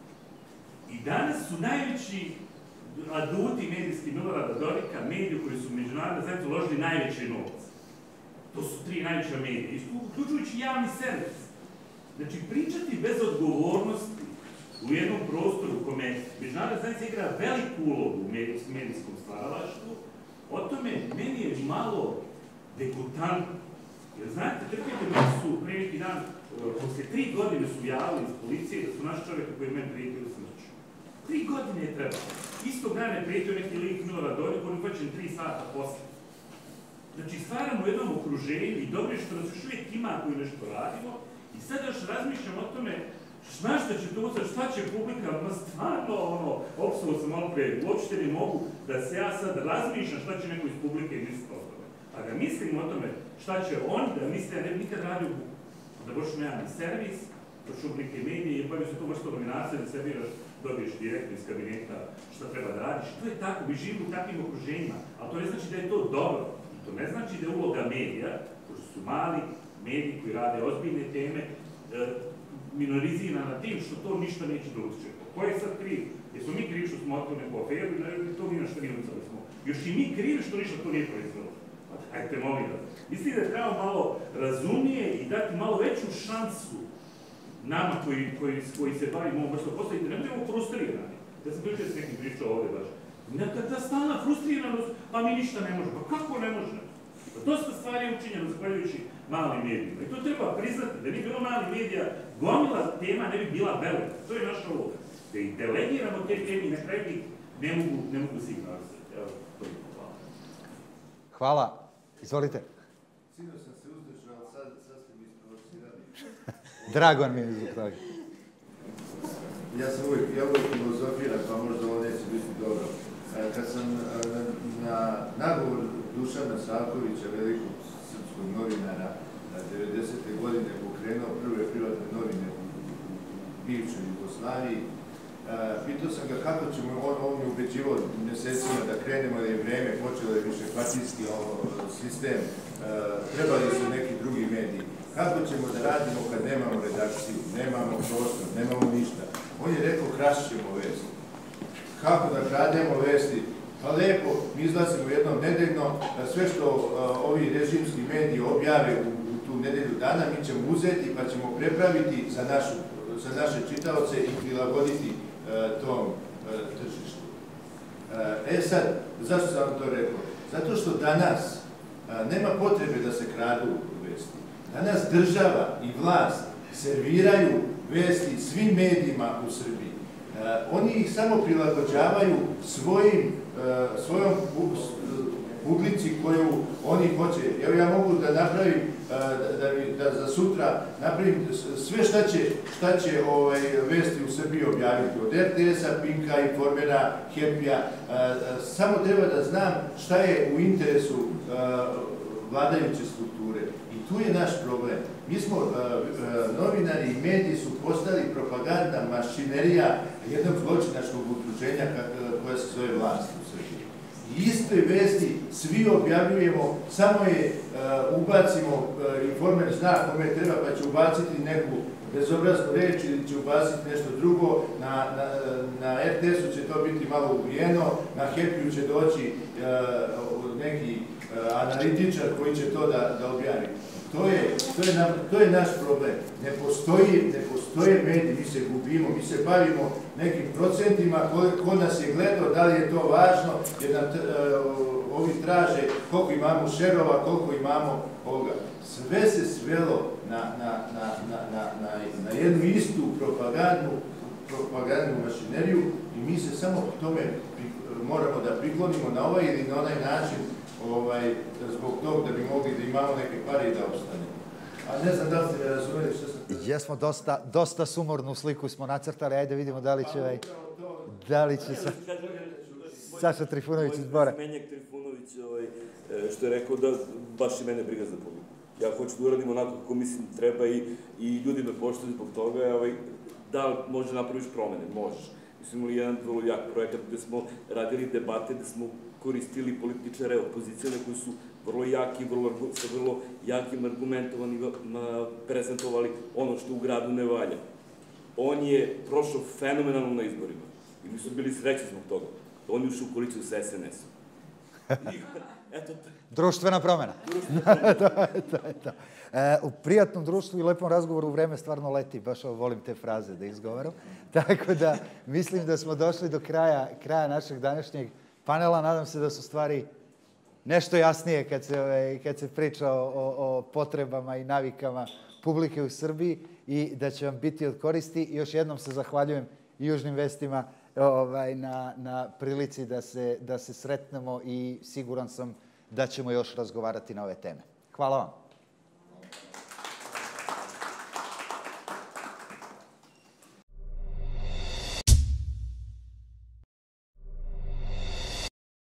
I danas su najveći aduti medijski Milorada Dodika, mediju koji su u međunarodnoj zajednici uložili najveće novac. To su 3 najveća medija, uključujući javni servis. Znači, pričati bez odgovornosti u jednom prostoru u kome međunarodna zajednica igra veliku ulogu u medijskom stvaralaštvu, o tome meni je malo degutantno. Jer znate, trpite me su pre neki dan, posle 3 godine su javili iz policije da su naš čovjek koji je meni prijetio smrću. 3 godine je trebalo. Istog dana je prijetio neki lik Milorad Dodik, on je upačen 3 sata posle. Znači, stvaramo u jednom okruženju i dobro je što nas još uvijek ima koji nešto radimo i sad još razmišljam o tome šta će to uzeti, šta će publika, stvarno, opsuo sam malo pre, uopšte ne mogu da se ja sad razmišljam šta će neko iz publike misliti o tome. A da mislim o tome šta će on da misle, ja ne bi nikad radio u Buku. Da boš me javni servis, boš oblike medije i bavio se tu vrstu dominacije da serviraš, dobiješ direktno iz kabineta šta treba da radiš. To je tako, mi živimo u takvim okruženjima, ali to ne znači da je to dobro. To ne znači da je uloga medija, pošto su mali mediji koji rade ozbiljne teme, minorizirana tim što to ništa neće da utiče. Ko je sad kriv? Jesmo mi krivi što smo otvorili neku aferu ili to mi nešto nije uticali smo? Još i mi krivi što ništa to nije proizvelo. Ajde, promoviram. Mislim da treba malo razumije i dati malo veću šansu nama koji se bavimo ovom vrstom posla i da ne budemo frustrirani. Da sam pričao s nekim pričao ovde baš. Ta stalna frustriranost, pa mi ništa ne možemo. Pa kako ne možemo? Dosta stvari je učinjeno zahvaljujući malim medijima. I to treba priznati. Da nije bilo malih medija, gomila tema ne bi bila velika. To je naša uloga. Da ih delegiramo te teme i na kraju ih ne mogu se ignorisati. Evo, to je hvala. Hvala. Izvolite. Sino sam se uzdržao, sad ste mi isprovocirali. Drago mi je zbog toga. Ja uvijek filozofiram, pa možda ovo neće biti dobro. Kad sam na nagovor Dušana Savkovića, velikog srpskog novinara, 90. godine pokrenuo prve privatne novine u bivšoj Jugoslaviji, pitao sam ga kako ćemo, on je ubeđivao mjesecima da krenemo, da je vreme, počelo je više partijski sistem, trebali su neki drugi mediji. Kako ćemo da radimo kad nemamo redakciju, nemamo prostor, nemamo ništa? On je rekao, krašit ćemo vesti. Kako da krademo vesti? Pa lepo, mi izlazimo jednom nedeljno, sve što ovi režimski mediji objave u tu nedelju dana, mi ćemo uzeti pa ćemo prepraviti za naše čitaoce i prilagoditi tom tržištu. Sad, zašto sam vam to rekao? Zato što danas nema potrebe da se kradu vesti. Danas država i vlast serviraju vesti svim medijima u Srbiji. Oni ih samo prilagođavaju svojom publici koju oni hoće. Evo ja mogu da napravim, da za sutra napravim sve šta će vesti u Srbiji objaviti. Od RTS-a, Pinka, Informera, Happy-a. Samo treba da znam šta je u interesu vladajuće strukture. I tu je naš problem. Mi smo, novinari i mediji su postali propagandna mašinerija jednog zločinačkog udruženja koja se zove vlast u Srbiji. I iste vesti svi objavljujemo, samo je ubacimo, Informer zna kome treba pa će ubaciti neku bezobraznu reč ili će ubaciti nešto drugo, na RTS-u će to biti malo ubijeno, na Happy-u će doći neki analitičar koji će to da objavi. To je naš problem. Ne postoje mediji, mi se gubimo, mi se bavimo nekim procentima, ko nas je gledao, da li je to važno, jer nam ovi traže koliko imamo šerova, koliko imamo ovoga. Sve se svelo na jednu istu propagandnu mašineriju i mi se samo tome moramo da priklonimo na ovaj ili na onaj način zbog tog da bi mogli da imamo neke pare i da ostane. A ne znam da li ste me razumeli što sam... Jesmo, dosta sumornu sliku smo nacrtali, ajde vidimo da li će Saša Trifunović iz Bora. Menjak Trifunović što je rekao da baš i mene briga za publiku. Ja hoću da uradim onako kako mislim treba i ljudi me poštuju zbog toga. Da li može napraviš promene? Možeš. Mi smo imali jedan vrlo jak projekat gde smo radili debate, gde smo koristili političare opozicione koji su vrlo jaki, sa vrlo jakim argumentovanima prezentovali ono što u gradu ne valja. On je prošao fenomenalno na izborima i mi su bili srećni zbog toga. On je ušao u koaliciju sa SNS-om. Društvena promena. To je to. U prijatnom društvu i lepom razgovoru vreme stvarno leti. Baš volim te fraze da izgovaram. Tako da mislim da smo došli do kraja našeg današnjeg panela. Nadam se da su stvari nešto jasnije kad se priča o potrebama i navikama publike u Srbiji i da će vam biti od koristi. Još jednom se zahvaljujem i Južnim vestima na prilici da se sretnemo i siguran sam da ćemo još razgovarati na ove teme. Hvala vam.